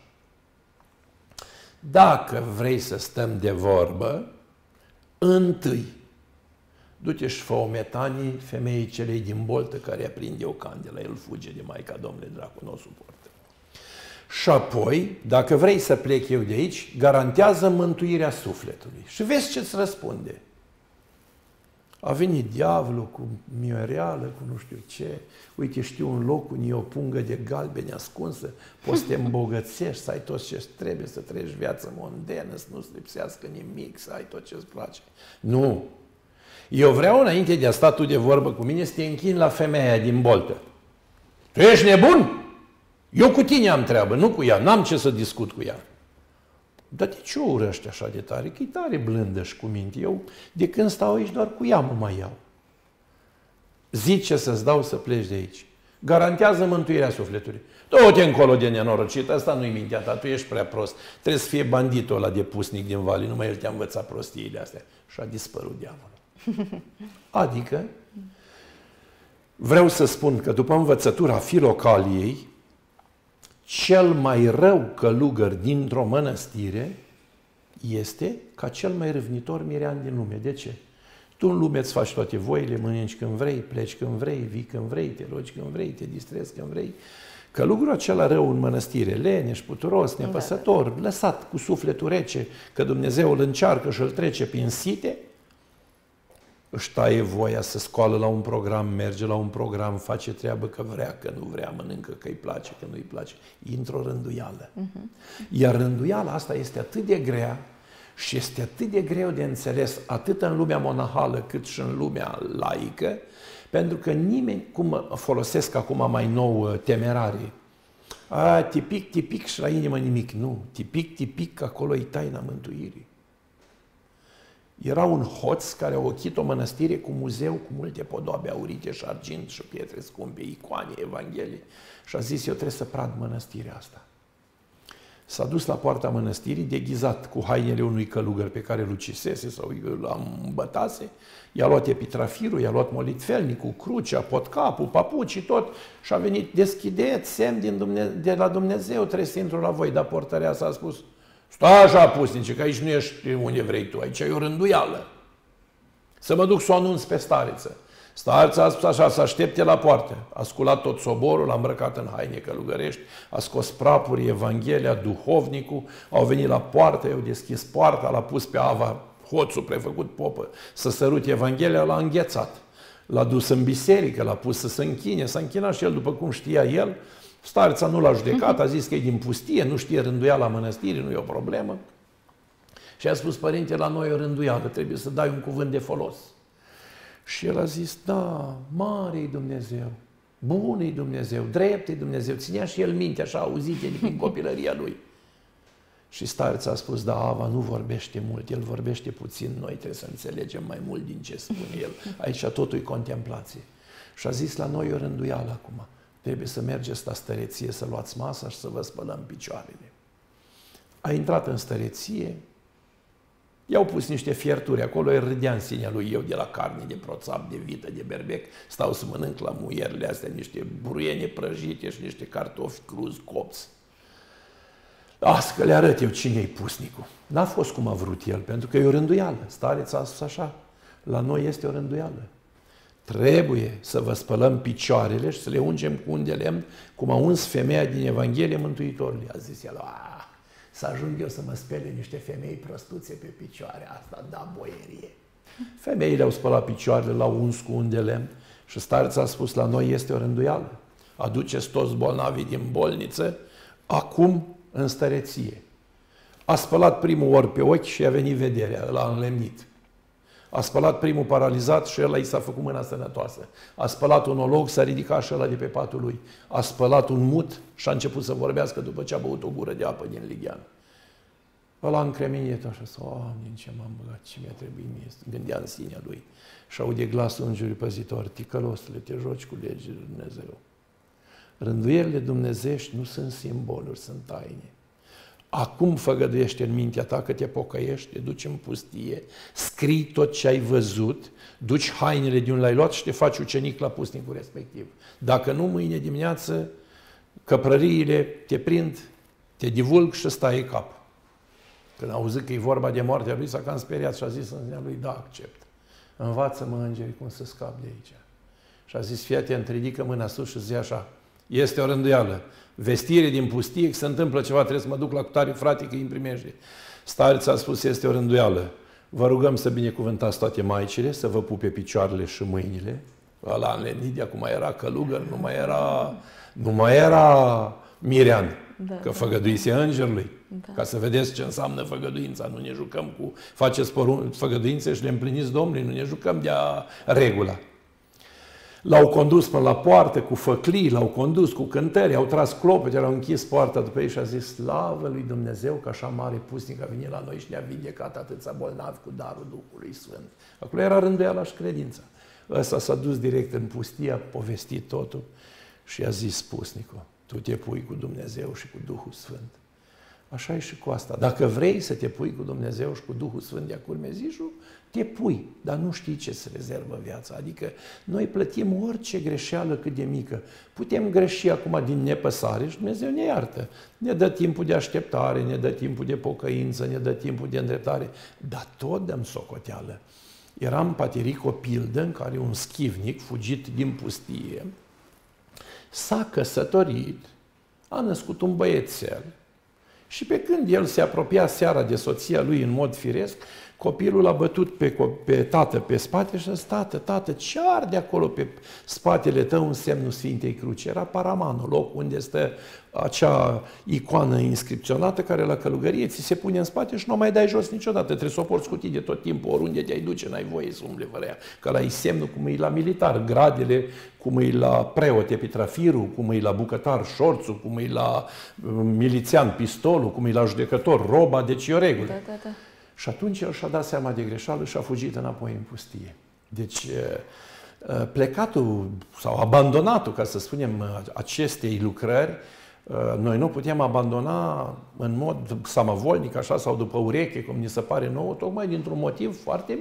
dacă vrei să stăm de vorbă, întâi du-te și fă o metanie femeii celei din boltă care aprinde o candelă. El fuge de Maica Domnului, dracu, nu o suportă. Și apoi, dacă vrei să plec eu de aici, garantează mântuirea sufletului. Și vezi ce-ți răspunde. A venit diavolul cu mioreală, cu nu știu ce. Uite, știu un loc unde e o pungă de galbeni ascunsă, poți să te îmbogățești, să ai tot ce trebuie, să trăiești viață mondenă, să nu-ți lipsească nimic, să ai tot ce-ți place. Nu! Eu vreau, înainte de a sta tu de vorbă cu mine, să te închini la femeia din boltă. Tu ești nebun? Eu cu tine am treabă, nu cu ea, n-am ce să discut cu ea. Dar de ce o urăști așa de tare? Că e tare blândă și cu minte. Eu, de când stau aici, doar cu ea mă mai iau. Zice să-ți dau să pleci de aici. Garantează mântuirea sufletului. Du-te încolo de nenorocit, asta nu-i mintea ta, tu ești prea prost. Trebuie să fie banditul ăla de pusnic din vale, numai el te-a învățat prostiile astea. Și a dispărut diavolul. Adică, vreau să spun că după învățătura Filocaliei, cel mai rău călugăr dintr-o mănăstire este ca cel mai râvnitor mirean din lume. De ce? Tu în lume îți faci toate voile, mănânci când vrei, pleci când vrei, vii când vrei, te rogi când vrei, te distrezi când vrei. Călugărul acela rău în mănăstire, leneș, puturos, nepăsător, lăsat cu sufletul rece, că Dumnezeu îl încearcă și îl trece prin site, își taie voia să scoală la un program, merge la un program, face treabă că vrea, că nu vrea, mănâncă că îi place, că nu îi place. Intră o rânduială. Iar rânduiala asta este atât de grea și este atât de greu de înțeles atât în lumea monahală cât și în lumea laică, pentru că nimeni, cum folosesc acum mai nou temerarii, tipic, tipic și la inimă nimic. Nu, tipic, tipic, acolo e taina mântuirii. Era un hoț care a ochit o mănăstire cu muzeu, cu multe podoabe aurite și argint și pietre scumpe, icoane, evanghelii. Și a zis, eu trebuie să prad mănăstirea asta. S-a dus la poarta mănăstirii, deghizat cu hainele unui călugăr pe care îl ucisese sau îl îmbătase, i-a luat epitrafirul, i-a luat molitfelnicul, crucea, potcapul, papucii, tot, și a venit, deschideți, semn de la Dumnezeu, trebuie să intru la voi, dar portăreasa a spus, stai așa, pusnice, că aici nu ești unde vrei tu, aici e o rânduială. Să mă duc să o anunț pe stareță. Stareța a spus așa, să aștepte la poartă. A sculat tot soborul, l-a îmbrăcat în haine călugărești, a scos prapuri, Evanghelia, duhovnicul, au venit la poartă, i-au deschis poarta, l-a pus pe Ava, hoțul prefăcut popă, să sărute Evanghelia, l-a înghețat. L-a dus în biserică, l-a pus să se închine, s-a închinat și el după cum știa el. Stareța nu l-a judecat, a zis că e din pustie, nu știe rânduiala mănăstirii, nu e o problemă. Și a spus, părinte, la noi o rânduială, trebuie să dai un cuvânt de folos. Și el a zis, da, mare-i Dumnezeu, bun-i Dumnezeu, drept-i Dumnezeu. Ținea și el minte așa, auzite din copilăria lui. Și stareța a spus, da, Ava nu vorbește mult, el vorbește puțin, noi trebuie să înțelegem mai mult din ce spune el. Aici totul e contemplație. Și a zis, la noi o rânduială acum. Trebuie să mergeți la stăreție, să luați masa și să vă spălăm picioarele. A intrat în stăreție, i-au pus niște fierturi acolo, el râdea în sinea lui, eu de la carne, de proțap, de vită, de berbec, stau să mănânc la muierile astea niște buruiene prăjite și niște cartofi cruzi copți. Las că le arăt eu cine-i pusnicul. N-a fost cum a vrut el, pentru că e o rânduială. Stareța a spus așa, la noi este o rânduială. Trebuie să vă spălăm picioarele și să le ungem cu un de lemn, cum a uns femeia din Evanghelie Mântuitorului. A zis el, să ajung eu să mă spele niște femei prostuțe pe picioare, asta da boierie. Femeile au spălat picioarele, l-au uns cu un de lemn și stareța a spus, la noi este o rânduială. Aduceți toți bolnavii din bolniță, acum în stăreție. A spălat primul ori pe ochi și a venit vederea, l-a înlemnit. A spălat primul paralizat și ăla i s-a făcut mâna sănătoasă. A spălat un olog, s-a ridicat și ăla de pe patul lui. A spălat un mut și a început să vorbească după ce a băut o gură de apă din lighean. Ăla încremenit așa, Doamne, în ce m-am băgat, ce mi-a trebuit mie, gândea în sinea lui. Și aude glasul îngerului păzitor, ticălosule, te joci cu legile lui Dumnezeu. Rânduielile dumnezeiești nu sunt simboluri, sunt taine. Acum făgăduiește în mintea ta că te pocăiești, te duci în pustie, scrii tot ce ai văzut, duci hainele de unde l-ai luat și te faci ucenic la pusnicul respectiv. Dacă nu, mâine dimineață căprăriile te prind, te divulg și stai în cap. Când a auzit că e vorba de moartea lui, s-a cam speriat și a zis în sinea lui, da, accept. Învață-mă, îngeri, cum să scap de aici. Și a zis, fii atent, ridică mâna sus și zi așa, este o rânduială. Vestire din pustie, că se întâmplă ceva, trebuie să mă duc la cutare frate că îi împrimește. Stareța a spus, este o rânduială. Vă rugăm să binecuvântați toate maicile, să vă pupe picioarele și mâinile. Ăla înlemnit, de acum era călugăr, nu mai era mirean, că făgăduise îngerului. Da. Ca să vedeți ce înseamnă făgăduința. Nu ne jucăm cu faceți făgăduințe și le împliniți Domnului, nu ne jucăm de-a regula. L-au condus până la poartă cu făclii, l-au condus cu cântări, au tras clopete, au închis poarta după ei și a zis, slavă lui Dumnezeu că așa mare pusnic a venit la noi și ne-a vindecat atâția bolnavi cu darul Duhului Sfânt. Acolo era rânduiala și credința. Ăsta s-a dus direct în pustie, a povestit totul și a zis pusnicul, tu te pui cu Dumnezeu și cu Duhul Sfânt. Așa e și cu asta. Dacă vrei să te pui cu Dumnezeu și cu Duhul Sfânt de-a curmezișul, te pui, dar nu știi ce se rezervă viața. Adică noi plătim orice greșeală cât de mică. Putem greși acum din nepăsare și Dumnezeu ne iartă. Ne dă timpul de așteptare, ne dă timpul de pocăință, ne dă timpul de îndreptare, dar tot dăm socoteală. Era în Pateric o pildă în care un schivnic fugit din pustie s-a căsătorit, a născut un băiețel și pe când el se apropia seara de soția lui în mod firesc, copilul l-a bătut pe tată pe spate și a zis, tată, ce arde acolo pe spatele tău în semnul Sfintei Cruci? Era Paramanul, locul unde stă acea icoană inscripționată care la călugărie ți se pune în spate și nu o mai dai jos niciodată. Trebuie să o porți cu tine tot timpul, oriunde te-ai duce, n-ai voie să umbli fără ea. Că ăla e semnul cum e la militar, gradele, cum e la preot epitrafirul, cum e la bucătar șorțul, cum e la milițian pistolul, cum e la judecător roba, deci e o regulă. Da. Și atunci el și-a dat seama de greșeală și a fugit înapoi în pustie. Deci plecatul sau abandonatul, ca să spunem, acestei lucrări, noi nu putem abandona în mod samavolnic, așa, sau după ureche, cum ni se pare nouă, tocmai dintr-un motiv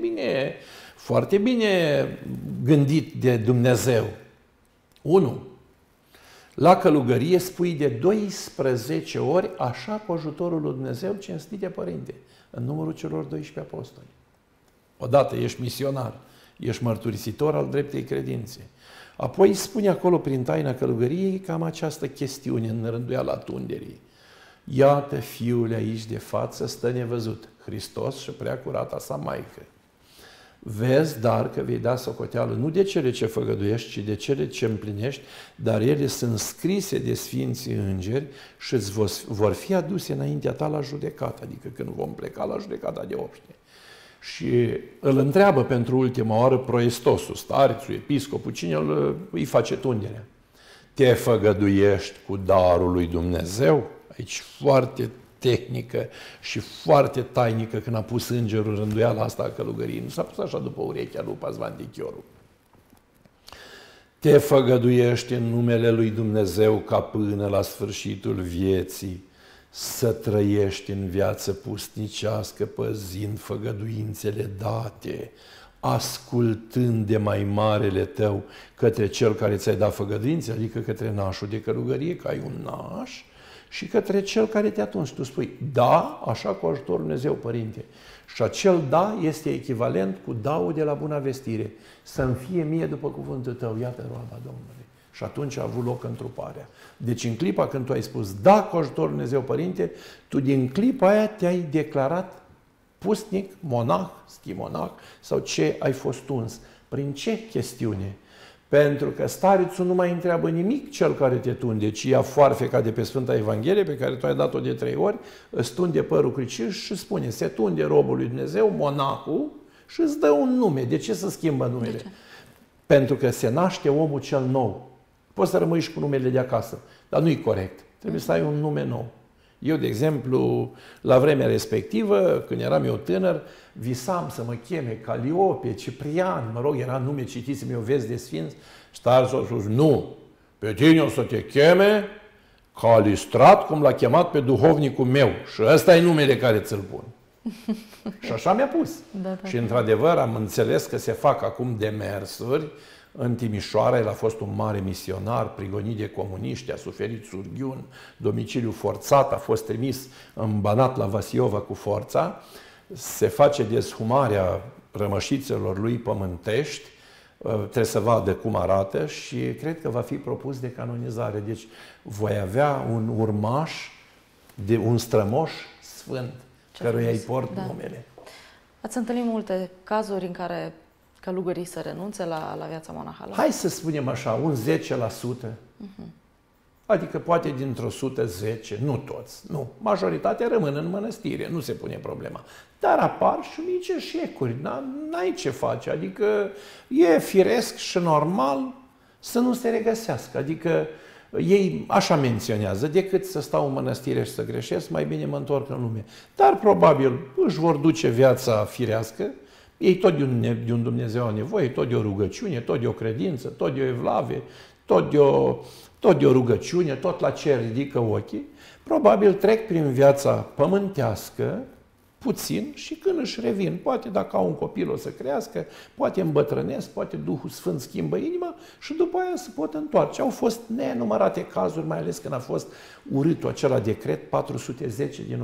foarte bine gândit de Dumnezeu. 1. La călugărie spui de 12 ori, așa cu ajutorul lui Dumnezeu, cinstite Părinte, în numărul celor 12 apostoli. Odată ești misionar, ești mărturisitor al dreptei credințe. Apoi spune acolo prin taina călugăriei cam această chestiune în rânduiala tunderii. Iată, fiule, aici de față stă nevăzut, Hristos și preacurata sa Maică. Vezi, dar, că vei da socoteală nu de cele ce făgăduiești, ci de cele ce împlinești, dar ele sunt scrise de Sfinții Îngeri și îți vor fi aduse înaintea ta la judecată, adică când vom pleca la judecata de obște. Și îl întreabă pentru ultima oară proestosul, starețul, episcopul, cine îi face tunderea. Te făgăduiești cu darul lui Dumnezeu? Aici foarte tehnică și foarte tainică când a pus îngerul rânduiala asta a călugăriei. Nu s-a pus așa după urechea lui Pazvantichiorul. Te făgăduiești în numele lui Dumnezeu ca până la sfârșitul vieții să trăiești în viață pusnicească, păzind făgăduințele date, ascultând de mai marele tău către cel care ți-ai dat făgăduințe, adică către nașul de călugărie, că ai un naș, și către cel care te atunci. Tu spui, da, așa cu ajutorul Dumnezeu, Părinte. Și acel da este echivalent cu daul de la Buna Vestire. Să-mi fie mie după cuvântul tău, iată roaba Domnului. Și atunci a avut loc întruparea. Deci în clipa când tu ai spus da cu ajutorul Dumnezeu, Părinte, tu din clipa aia te-ai declarat pusnic, monah, schimonah sau ce ai fost uns. Prin ce chestiune? Pentru că starețul nu mai întreabă nimic cel care te tunde, ci ia foarfeca de pe Sfânta Evanghelie, pe care tu ai dat-o de 3 ori, îți tunde părul criciș și spune, se tunde robul lui Dumnezeu, monahul, și îți dă un nume. De ce să schimbă numele? Pentru că se naște omul cel nou. Poți să rămâi și cu numele de acasă, dar nu-i corect. Trebuie să ai un nume nou. Eu, de exemplu, la vremea respectivă, când eram eu tânăr, visam să mă cheme Caliope, Ciprian, mă rog, era nume, citisem eu vezi de sfinți, și tare s-a spus, nu, pe tine o să te cheme Calistrat, cum l-a chemat pe duhovnicul meu. Și ăsta e numele care ți-l pun. Și așa mi-a pus. Și într-adevăr am înțeles că se fac acum demersuri. În Timișoara, el a fost un mare misionar, prigonit de comuniști, a suferit surghiun, domiciliu forțat, a fost trimis în Banat la Vasiova cu forța. Se face deshumarea rămășițelor lui pământești, trebuie să vadă cum arată și cred că va fi propus de canonizare. Deci voi avea un urmaș, un strămoș sfânt, căruia îi port numele. Ați întâlnit multe cazuri în care călugării să renunțe la viața monahală? Hai să spunem așa, un 10%. Adică poate dintr-o 110, nu toți, nu. Majoritatea rămân în mănăstire, nu se pune problema. Dar apar și mici eșecuri, n-ai ce face. Adică e firesc și normal să nu se regăsească. Adică ei așa menționează, decât să stau în mănăstire și să greșesc, mai bine mă întorc în lume. Dar probabil își vor duce viața firească. Ei tot de un Dumnezeu au nevoie, tot de o rugăciune, tot de o credință, tot de o evlavie, tot de o rugăciune, tot la ce ridică ochii. Probabil trec prin viața pământească puțin și când își revin, poate dacă au un copil o să crească, poate îmbătrânesc, poate Duhul Sfânt schimbă inima și după aia se pot întoarce. Au fost nenumărate cazuri, mai ales când a fost urâtul acela decret 410 din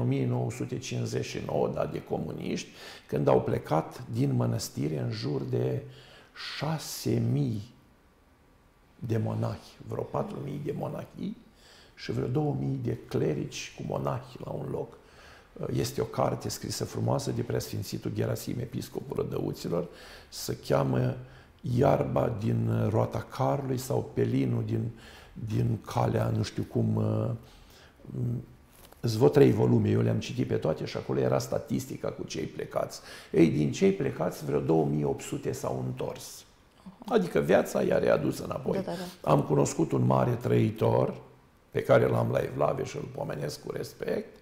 1959, dat de comuniști, când au plecat din mănăstire în jur de 6.000 de monahi, vreo 4.000 de monahii și vreo 2.000 de clerici cu monahi la un loc. Este o carte scrisă frumoasă de preasfințitul Gerasim, episcopul Rădăuților, se cheamă Iarba din roata Carului sau Pelinul din calea, nu știu cum, îți văd 3 volume, eu le-am citit pe toate și acolo era statistica cu cei plecați. Ei, din cei plecați, vreo 2800 s-au întors. Adică viața i-a readus înapoi. Am cunoscut un mare trăitor, pe care l-am la Evlavie și îl pomenesc cu respect,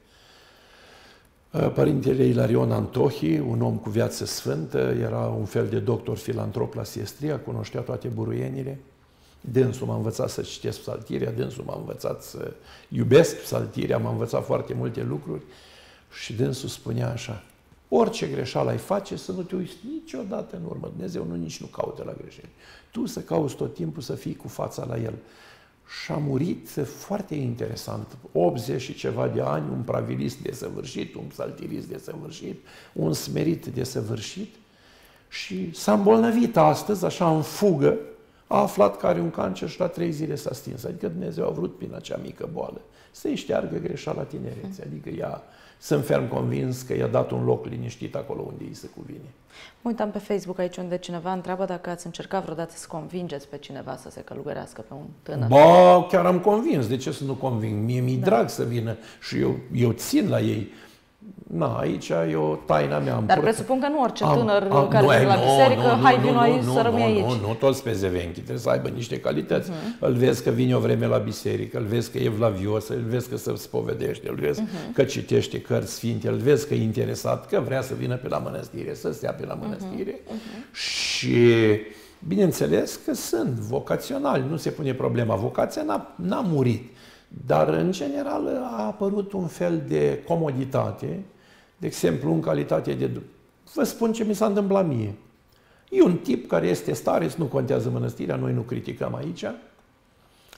Părintele Ilarion Antohi, un om cu viață sfântă, era un fel de doctor filantrop la Siestria, cunoștea toate buruienile. Dânsul m-a învățat să citesc psaltirea, dânsul m-a învățat să iubesc psaltirea, m-a învățat foarte multe lucruri și dânsul spunea așa, orice greșeală ai face, să nu te uiți niciodată în urmă. Dumnezeu nici nu caută la greșeli. Tu să cauți tot timpul să fii cu fața la El. Și a murit foarte interesant, 80 și ceva de ani, un pravilist desăvârșit, un psaltirist desăvârșit, un smerit desăvârșit și s-a îmbolnăvit astăzi, așa în fugă, a aflat că are un cancer și la 3 zile s-a stins. Adică Dumnezeu a vrut prin acea mică boală să-i șteargă greșeala tinereței. Adică ea, sunt ferm convins că i-a dat un loc liniștit acolo unde îi se cuvine. Mă uitam pe Facebook aici unde cineva întreabă dacă ați încercat vreodată să convingeți pe cineva să se călugărească, pe un tânăr. Ba, chiar am convins. De ce să nu conving? Mie mi-e drag să vină și eu țin la ei. Na, aici e o taina mea. Dar presupun că nu orice tânăr care vine la biserică, hai vino aici să rămâi aici. Nu toți pe zevenchi, trebuie să aibă niște calități. Îl vezi că vine o vreme la biserică, îl vezi că e vlavios, îl vezi că se spovedește, îl vezi că citește cărți sfinte, îl vezi că e interesat, că vrea să vină pe la mănăstire, să stea pe la mănăstire. Și bineînțeles că sunt vocaționali, nu se pune problema. Vocația n-a murit. Dar, în general, a apărut un fel de comoditate, de exemplu, în calitate de... Vă spun ce mi s-a întâmplat mie. E un tip care este stareț, nu contează mănăstirea, noi nu criticăm aici.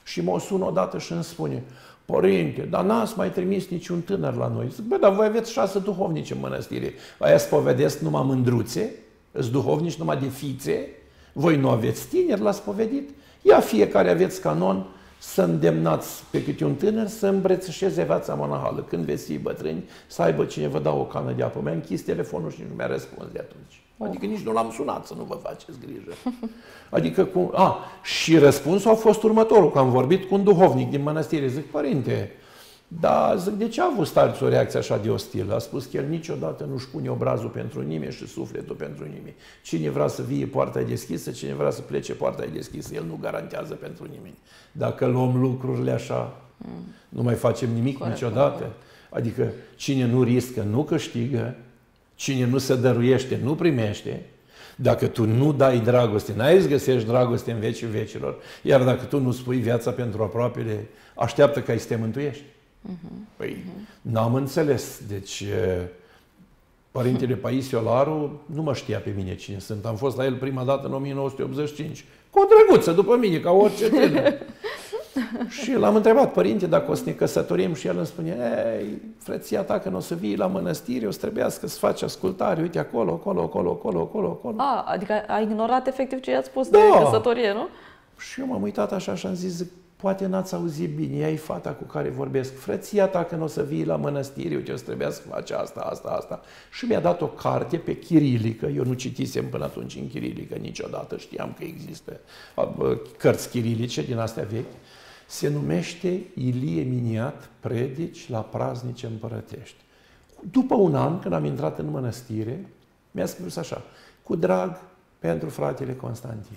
Și mă sună odată și îmi spune: părinte, dar n-ați mai trimis niciun tânăr la noi. Zic: bă, dar voi aveți 6 duhovnici în mănăstire. Aia spovedesc numai mândruțe, îți duhovnici numai de fițe, voi nu aveți tineri la spovedit. Ia fiecare aveți canon să îndemnați pe câte un tânăr să îmbrățișeze viața monahală. Când veți fi bătrâni, să aibă cine vă dă o cană de apă. Mi-a închis telefonul și nici nu mi-a răspuns de atunci. Adică nici nu l-am sunat, să nu vă faceți grijă. Adică și răspunsul a fost următorul, că am vorbit cu un duhovnic din mănăstire. Zic: părinte, dar zic, de ce a avut starețul o reacție așa de ostilă? A spus că el niciodată nu-și pune obrazul pentru nimeni și sufletul pentru nimeni. Cine vrea să vie, poarta e deschisă, cine vrea să plece, poarta e deschisă. El nu garantează pentru nimeni. Dacă luăm lucrurile așa, nu mai facem nimic niciodată. Adică cine nu riscă, nu câștigă. Cine nu se dăruiește, nu primește. Dacă tu nu dai dragoste, n-ai să găsești dragoste în vecii vecilor. Iar dacă tu nu spui viața pentru aproapele, așteaptă ca să te mântuiești. Păi, n-am înțeles. Deci, părintele Paisie Olaru nu mă știa pe mine cine sunt. Am fost la el prima dată în 1985. Cu o drăguță după mine, ca orice tânăr. Și l-am întrebat: părinte, dacă o să ne căsătorim? Și el îmi spune: ei, frăția ta, când o să vii la mănăstire, o să trebuiască să faci ascultare, uite acolo. Adică a ignorat efectiv ce i-ați spus de căsătorie, nu? Și eu m-am uitat așa și am zis: zic, poate n-ați auzit bine, ea e fata cu care vorbesc. Frăția ta, când o să vii la mănăstire, uite, o să trebuiască să faci asta. Și mi-a dat o carte pe chirilică. Eu nu citisem până atunci în chirilică niciodată, știam că există cărți chirilice din astea vechi. Se numește Ilie Miniat, predici la praznice împărătești. După un an, când am intrat în mănăstire, mi-a scris așa: cu drag pentru fratele Constantin.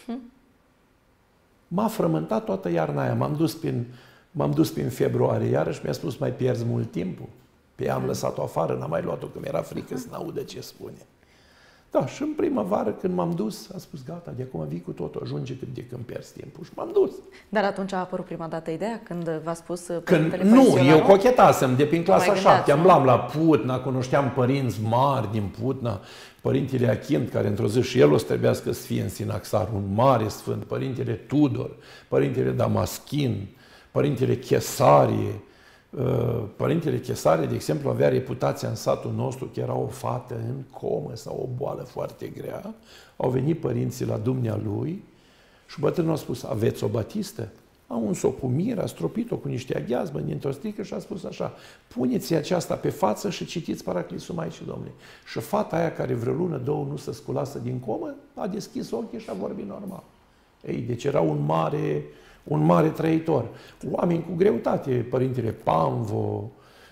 M-a frământat toată iarna aia. M-am dus prin februarie iarăși, mi-a spus: mai pierzi mult timpul. Pe ea am lăsat-o afară, n-am mai luat-o, că mi-era frică să n-audă ce spune. Da, și în primăvară, când m-am dus, a spus: gata, de acum vii cu totul, ajunge cât de când pierzi timpul. Și m-am dus. Dar atunci a apărut prima dată ideea, când v-a spus Nu, eu cochetasem de prin clasa 7. Am la Putna, cunoșteam părinți mari din Putna. Părintele Achint, care într-o zi și el o să trebuiască să fie în Sinaxar, un mare sfânt, părintele Tudor, părintele Damaschin, părintele Chesarie. Părintele Chesarie, de exemplu, avea reputația în satul nostru că era o fată în comă sau o boală foarte grea. Au venit părinții la dumnealui și bătrânul a spus: aveți o batistă? A uns-o cu mir, a stropit-o cu niște aghiazmă dintr-o strică și a spus așa: puneți aceasta pe față și citiți Paraclisul Maicii Domnului. Și fata aia, care vreo lună, două nu se sculase din comă, a deschis ochii și a vorbit normal. Ei, deci era un mare trăitor. Oameni cu greutate: părintele Pamvo,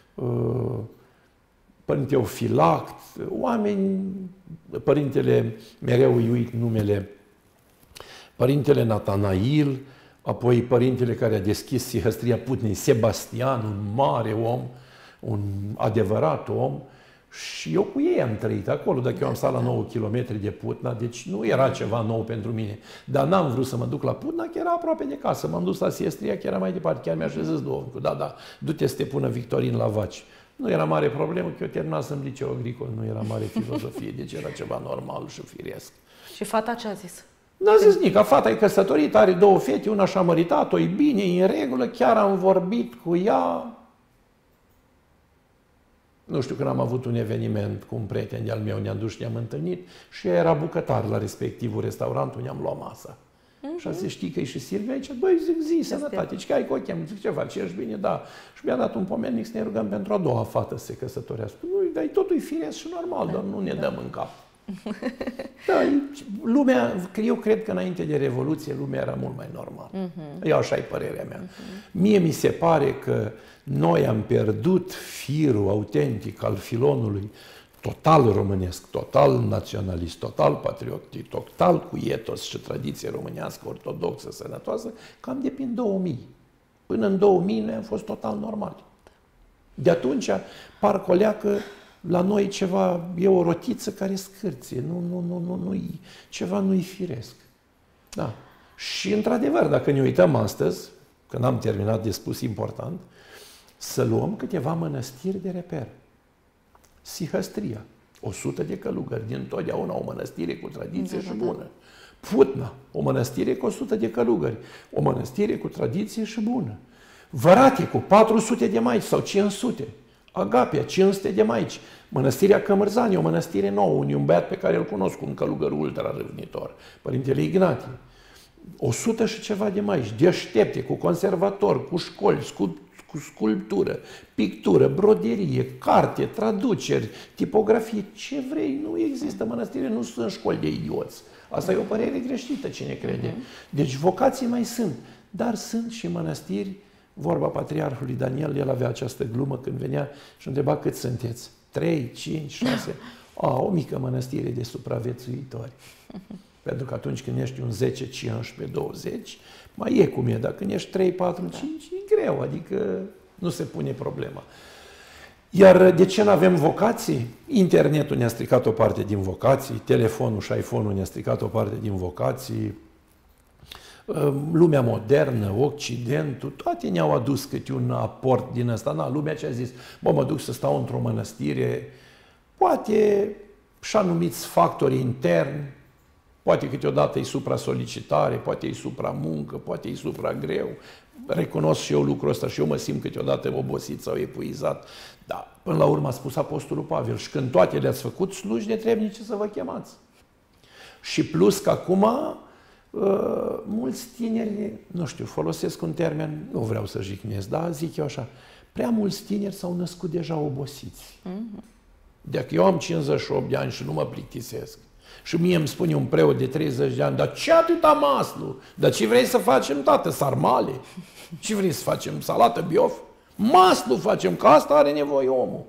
părintele Ofilact, părintele, mereu îi uit numele, părintele Natanail, apoi părintele care a deschis Sihăstria Putnei, Sebastian, un mare om, un adevărat om. Și eu cu ei am trăit acolo, dacă eu am stat la 9 km de Putna, deci nu era ceva nou pentru mine. Dar n-am vrut să mă duc la Putna, că era aproape de casă. M-am dus la Siestria, că era mai departe. Chiar mi-a zis duhovnicul: da, du-te să te pună Victorin la vaci. Nu era mare problemă, că eu terminasem liceu agricol, nu era mare filozofie, deci era ceva normal și firesc. Și fata ce a zis? N-a zis nici, fata e căsătorită, are 2 fete, una și-a măritat-o, e bine, e în regulă, chiar am vorbit cu ea. Nu știu, când am avut un eveniment cu un prieten de-al meu, ne-am dus și ne-am întâlnit și era bucătar la respectivul restaurant unde am luat masa. Și a zis: știi că e și Silvia aici? Băi, zic, zi, sănătate, zic, că ai cu ochem, zic, ce faci, ești bine? Da. Și mi-a dat un pomennic să ne rugăm pentru a doua fată să se căsătorească. Nu, dar totul e firesc și normal, dar nu ne dăm în cap. Da, lumea, eu cred că înainte de Revoluție lumea era mult mai normală. Eu așa e părerea mea. Mie mi se pare că noi am pierdut firul autentic al filonului total românesc, total naționalist, total patriotic, total cu etos și tradiție românească, ortodoxă, sănătoasă, cam de prin 2000. Până în 2000 noi am fost total normali. De atunci, parcă o leacă la noi ceva, e o rotiță care scârție, ceva nu-i firesc. Da. Și într-adevăr, dacă ne uităm astăzi, când am terminat de spus important, să luăm câteva mănăstiri de reper. Sihăstria, 100 de călugări, din totdeauna o mănăstire cu tradiție și bună. Putna, o mănăstire cu 100 de călugări, o mănăstire cu tradiție și bună. Vărate cu 400 de maici sau 500. Agapia, 500 de maici. Mănăstirea Cămărzani, o mănăstire nouă, un băiat pe care îl cunosc, un călugăr ultra-râvnitor, Părintele Ignatie. 100 și ceva de maici, deștepte, cu conservator, cu școli, cu sculptură, pictură, broderie, carte, traduceri, tipografie, ce vrei, nu există mănăstire, nu sunt școli de idioți. Asta e o părere greșită, cine crede. Deci vocații mai sunt, dar sunt și mănăstiri. Vorba patriarhului Daniel, el avea această glumă când venea și întreba cât sunteți. 3, 5, 6, o mică mănăstire de supraviețuitori. Pentru că atunci când ești un 10, 15, 20, mai e cum e, dar când ești 3, 4, 5, e greu, adică nu se pune problema. Iar de ce nu avem vocații? Internetul ne-a stricat o parte din vocații, telefonul și iPhone-ul ne-a stricat o parte din vocații, lumea modernă, Occidentul, toate ne-au adus câte un aport din ăsta. Lumea ce a zis, mă duc să stau într-o mănăstire, poate și-a numiți factori interni, poate câteodată e supra-solicitare, poate e supra-muncă, poate e supra-greu. Recunosc și eu lucrul ăsta și eu mă simt câteodată obosit sau epuizat. Dar până la urmă a spus Apostolul Pavel, și când toate le-ați făcut, sluji netrebnice să vă chemați. Și plus că acum mulți tineri, nu știu, folosesc un termen, nu vreau să jignesc, dar zic eu așa, prea mulți tineri s-au născut deja obosiți. Dacă eu am 58 de ani și nu mă plictisesc, și mie îmi spune un preot de 30 de ani, dar ce atâta maslu? Dar ce vrei să facem, tată? Sarmale? Ce vrei să facem? Salată biof? Maslu facem, că asta are nevoie omul.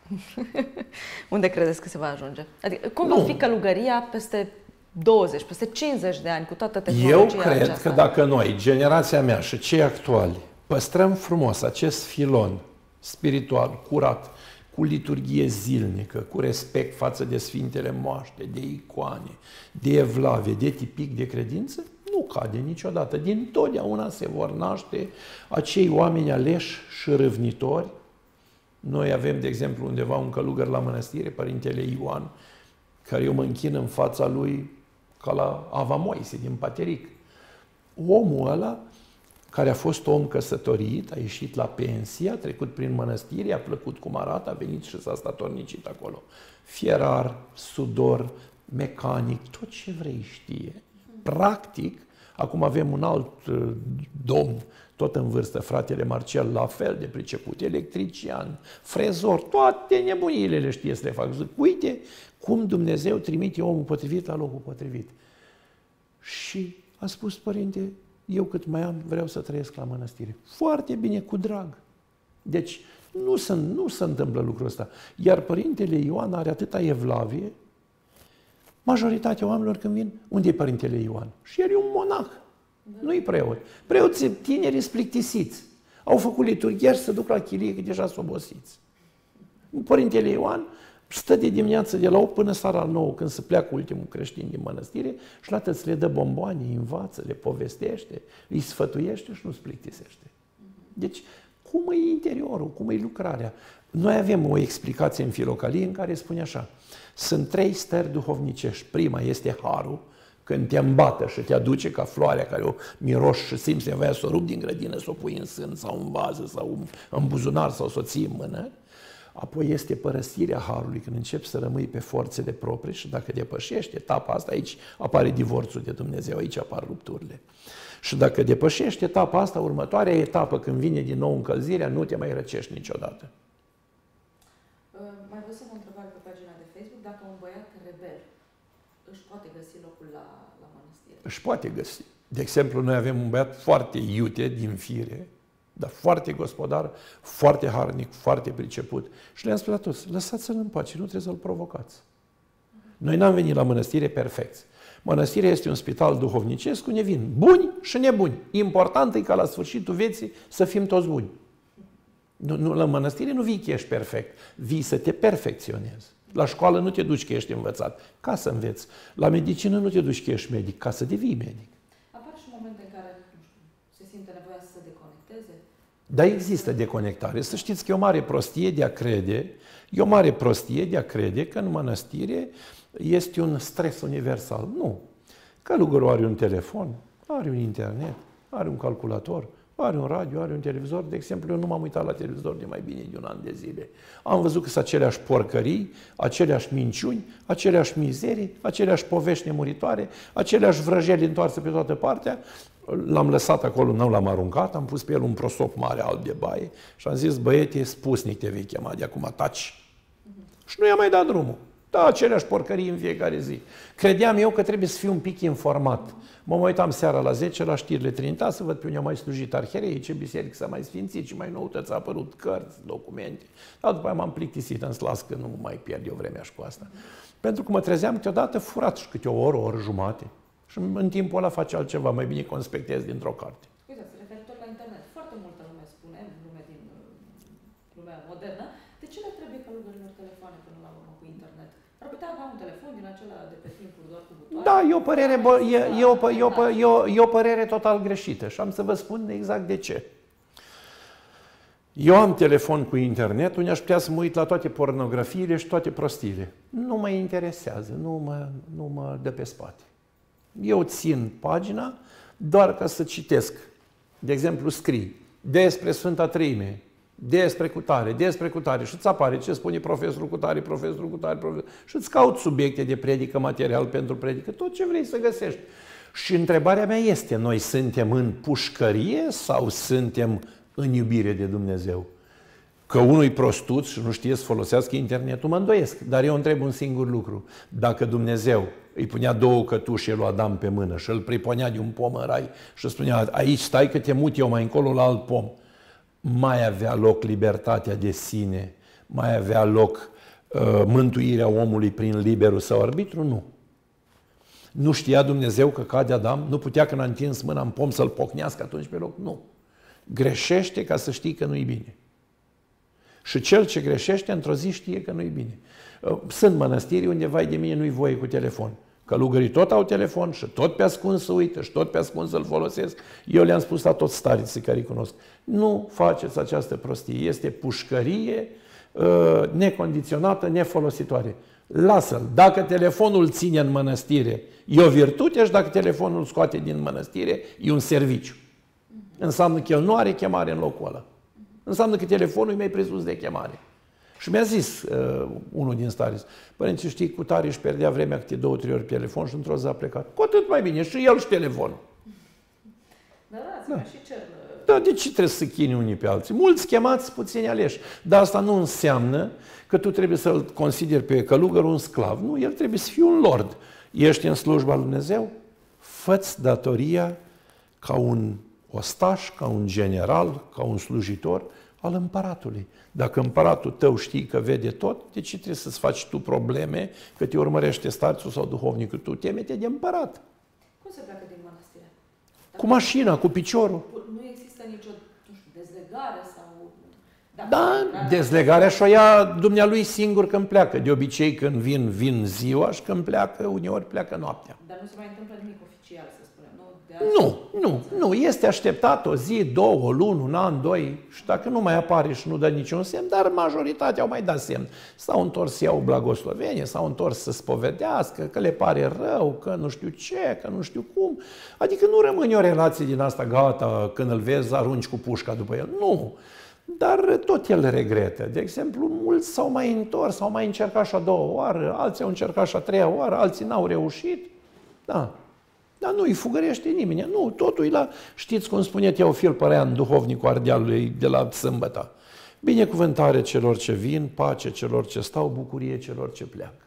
Unde credeți că se va ajunge? Adică, cum va fi călugăria peste 20, peste 50 de ani, cu toată tehnologia aceasta? Eu cred că dacă noi, generația mea și cei actuali, păstrăm frumos acest filon spiritual, curat, cu liturghie zilnică, cu respect față de Sfintele Moaște, de icoane, de evlavie, de tipic de credință, nu cade niciodată. Din totdeauna se vor naște acei oameni aleși și râvnitori. Noi avem, de exemplu, undeva un călugăr la mănăstire, Părintele Ioan, care eu mă închin în fața lui ca la Ava Moise din Pateric. Omul ăla, care a fost om căsătorit, a ieșit la pensie, a trecut prin mănăstire, a plăcut cum arată, a venit și s-a statornicit acolo. Fierar, sudor, mecanic, tot ce vrei știe. Practic, acum avem un alt domn, tot în vârstă, fratele Marcel, la fel de priceput, electrician, frezor, toate nebuniile le știe să le fac. Zic, uite cum Dumnezeu trimite omul potrivit la locul potrivit. Și a spus, părinte, eu cât mai am, vreau să trăiesc la mănăstire. Foarte bine, cu drag. Deci nu se întâmplă lucrul ăsta. Iar Părintele Ioan are atâta evlavie, majoritatea oamenilor când vin, unde e Părintele Ioan? Și el e un monah, nu-i preot. Preoții tineri sunt plictisiți. Au făcut liturghia și se duc la chilie, că deja sunt obosiți. Părintele Ioan stă de dimineață de la 8 până seara la 9, când se pleacă ultimul creștin din mănăstire și la tăți le dă bomboane, îi învață, le povestește, îi sfătuiește și nu se plictisește. Deci, cum e interiorul, cum e lucrarea? Noi avem o explicație în Filocalie în care spune așa, sunt 3 stări duhovnicești. Prima este harul, când te îmbată și te aduce ca floarea care o miroși și simți nevoia să o rupi din grădină, să o pui în sân sau în vază sau în buzunar sau să o ții în mână. Apoi este părăsirea harului, când începi să rămâi pe forțele proprii și dacă depășești etapa asta, aici apare divorțul de Dumnezeu, aici apar rupturile. Și dacă depășești etapa asta, următoarea etapă, când vine din nou încălzirea, nu te mai răcești niciodată. Mai vreau să vă întrebare pe pagina de Facebook dacă un băiat rebel își poate găsi locul la mănăstire. Își poate găsi. De exemplu, noi avem un băiat foarte iute din fire, dar foarte gospodar, foarte harnic, foarte priceput. Și le-am spus la toți, lăsați-l în pace, nu trebuie să-l provocați. Noi n-am venit la mănăstire perfecți. Mănăstirea este un spital duhovnicesc unde vin buni și nebuni. Important e ca la sfârșitul vieții să fim toți buni. Nu, la mănăstire nu vii că ești perfect, vii să te perfecționezi. La școală nu te duci că ești învățat, ca să înveți. La medicină nu te duci că ești medic, ca să devii medic. Apar și momente în care, nu știu, se simte nevoia să se deconecteze? Dar există deconectare. Să știți că e o mare prostie de a crede, că în mănăstire este un stres universal. Nu. Călugărul are un telefon, are un internet, are un calculator, are un radio, are un televizor. De exemplu, eu nu m-am uitat la televizor de mai bine de un an de zile. Am văzut că sunt aceleași porcării, aceleași minciuni, aceleași mizerii, aceleași povești nemuritoare, aceleași vrăjeli întoarse pe toată partea. L-am lăsat acolo, nu l-am aruncat, am pus pe el un prosop mare alb de baie și am zis, băiete, spusnic te vei chema, de acum taci. Și nu i-am mai dat drumul. Da, aceleași porcării în fiecare zi. Credeam eu că trebuie să fiu un pic informat. Mă uitam seara la 10 la știrile Trinitate să văd pe unde au mai slujit arhierei, ce biserică s-a mai sfințit și mai noutăți a apărut cărți, documente. Dar după aia m-am plictisit, îmi las că nu mai pierd eu vremea și cu asta. Pentru că mă trezeam câteodată furat și câte o oră jumate. Și în timpul ăla face altceva, mai bine conspectez dintr-o carte. Uitați, referitor la internet, foarte multă lume spune, lume din lumea modernă, de ce le trebuie călugărilor telefoane până la urmă cu internet? Ar putea avea un telefon din acela de pe timpuri doar cu butoane? Da, e o părere total greșită și am să vă spun exact de ce. Eu am telefon cu internet, unde aș putea să mă uit la toate pornografiile și toate prostiile. Nu mă interesează, nu mă dă pe spate. Eu țin pagina doar ca să citesc. De exemplu, scrii despre Sfânta Treime, despre cutare și îți apare ce spune profesorul cutare, și îți cauți subiecte de predică, material pentru predică, tot ce vrei să găsești. Și întrebarea mea este, noi suntem în pușcărie sau suntem în iubire de Dumnezeu? Că unul e prostuț și nu știe să folosească internetul, mă îndoiesc. Dar eu întreb un singur lucru. Dacă Dumnezeu îi punea două cătușe lui Adam pe mână și îl priponea de un pom în rai și spunea, aici stai că te mut eu mai încolo la alt pom, mai avea loc libertatea de sine, mai avea loc mântuirea omului prin liberul său arbitru? Nu. Nu știa Dumnezeu că cade Adam? Nu putea când a întins mâna în pom să-l pocnească atunci pe loc? Nu. Greșește ca să știi că nu-i bine. Și cel ce greșește, într-o zi știe că nu-i bine. Sunt mănăstiri unde, vai de mine, nu-i voie cu telefon. Călugării tot au telefon și tot pe ascuns să uită și tot pe ascuns să-l folosesc. Eu le-am spus la toți stariții care îi cunosc. Nu faceți această prostie. Este pușcărie necondiționată, nefolositoare. Lasă-l. Dacă telefonul ține în mănăstire, e o virtute și dacă telefonul scoate din mănăstire, e un serviciu. Înseamnă că el nu are chemare în locul ăla. Înseamnă că telefonul e mai presus de chemare. Și mi-a zis unul din stareți, părinți, știi, cu tare își pierdea vremea câte 2-3 ori pe telefon și într-o zi a plecat. Cu atât mai bine, și el și telefonul. Da, și cer. Da, de ce trebuie să chini unii pe alții? Mulți chemați, puțini aleși. Dar asta nu înseamnă că tu trebuie să-l consideri pe călugăr un sclav. Nu, el trebuie să fie un lord. Ești în slujba lui Dumnezeu? Fă-ți datoria ca un ostaș, ca un general, ca un slujitor al împăratului. Dacă împăratul tău știi că vede tot, de ce trebuie să-ți faci tu probleme că te urmărește starțul sau duhovnicul? Tu teme-te de împărat. Cum se pleacă din mănăstire? Cu mașina, cu piciorul. Nu există nicio, nu știu, dezlegare sau... Da, dezlegarea și-o ia dumnealui singur când pleacă. De obicei când vin ziua și când pleacă, uneori pleacă noaptea. Dar nu se mai întâmplă nimic oficial, să spunem, nu? Nu. Este așteptat o zi, 2, o lună, un an, 2 și dacă nu mai apare și nu dă niciun semn, dar majoritatea au mai dat semn. S-au întors să iau blagoslovenie, s-au întors să spovedească, că le pare rău, că nu știu ce, că nu știu cum. Adică nu rămâne o relație din asta, gata, când îl vezi, arunci cu pușca după el. Nu. Dar tot el regretă. De exemplu, mulți s-au mai întors, s-au mai încercat și a 2-a oară, alții au încercat și a 3-a oară, alții n-au reușit. Da. Dar nu îi fugărește nimeni. Nu, totul e la... Știți cum spune Teofil Părean, duhovnicul Ardealului de la sâmbătă. Binecuvântare celor ce vin, pace celor ce stau, bucurie celor ce pleacă.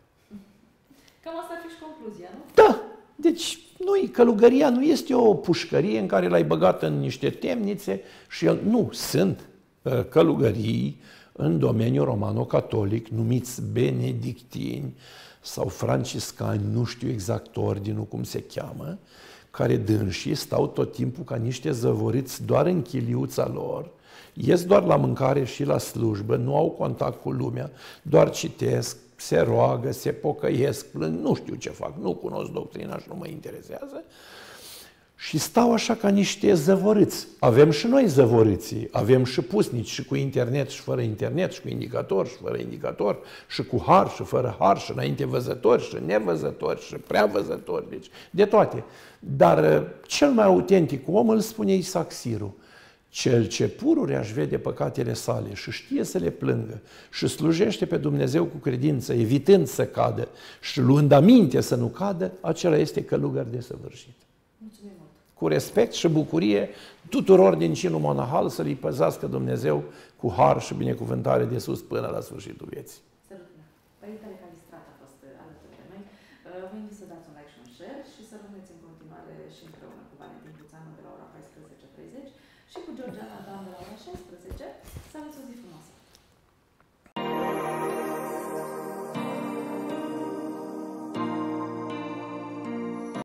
Cam asta ar fi și concluzia, nu? Da. Deci, călugăria nu este o pușcărie în care l-ai băgat în niște temnițe și el... Nu, sunt călugării în domeniul romano-catolic, numiți benedictini sau franciscani, nu știu exact ordinul cum se cheamă, care dânsii stau tot timpul ca niște zăvoriți doar în chiliuța lor, ies doar la mâncare și la slujbă, nu au contact cu lumea, doar citesc, se roagă, se pocăiesc, plâng, nu știu ce fac, nu cunosc doctrina și nu mă interesează. și stau așa ca niște zăvorâți. Avem și noi zăvorâții, avem și pusnici, și cu internet și fără internet, și cu indicator și fără indicator, și cu har și fără har, și înainte văzători și nevăzători și prea văzători, deci de toate. Dar cel mai autentic om îl spune Isaac Siru. Cel ce pururea își vede păcatele sale și știe să le plângă și slujește pe Dumnezeu cu credință, evitând să cadă și luând aminte să nu cadă, acela este călugăr desăvârșit. Mulțumim mult! Cu respect și bucurie tuturor din cinul monahal să-L păzească Dumnezeu cu har și binecuvântare de sus până la sfârșitul vieții. Sărutine! Părintele Calistrat a fost alături de noi. Vă invit să dați un like și un share și să rămâneți în continuare și împreună cu Valentin Puțanu de la ora 14:30 și cu Georgiana Dan de la ora 16. Să aveți o zi frumoasă!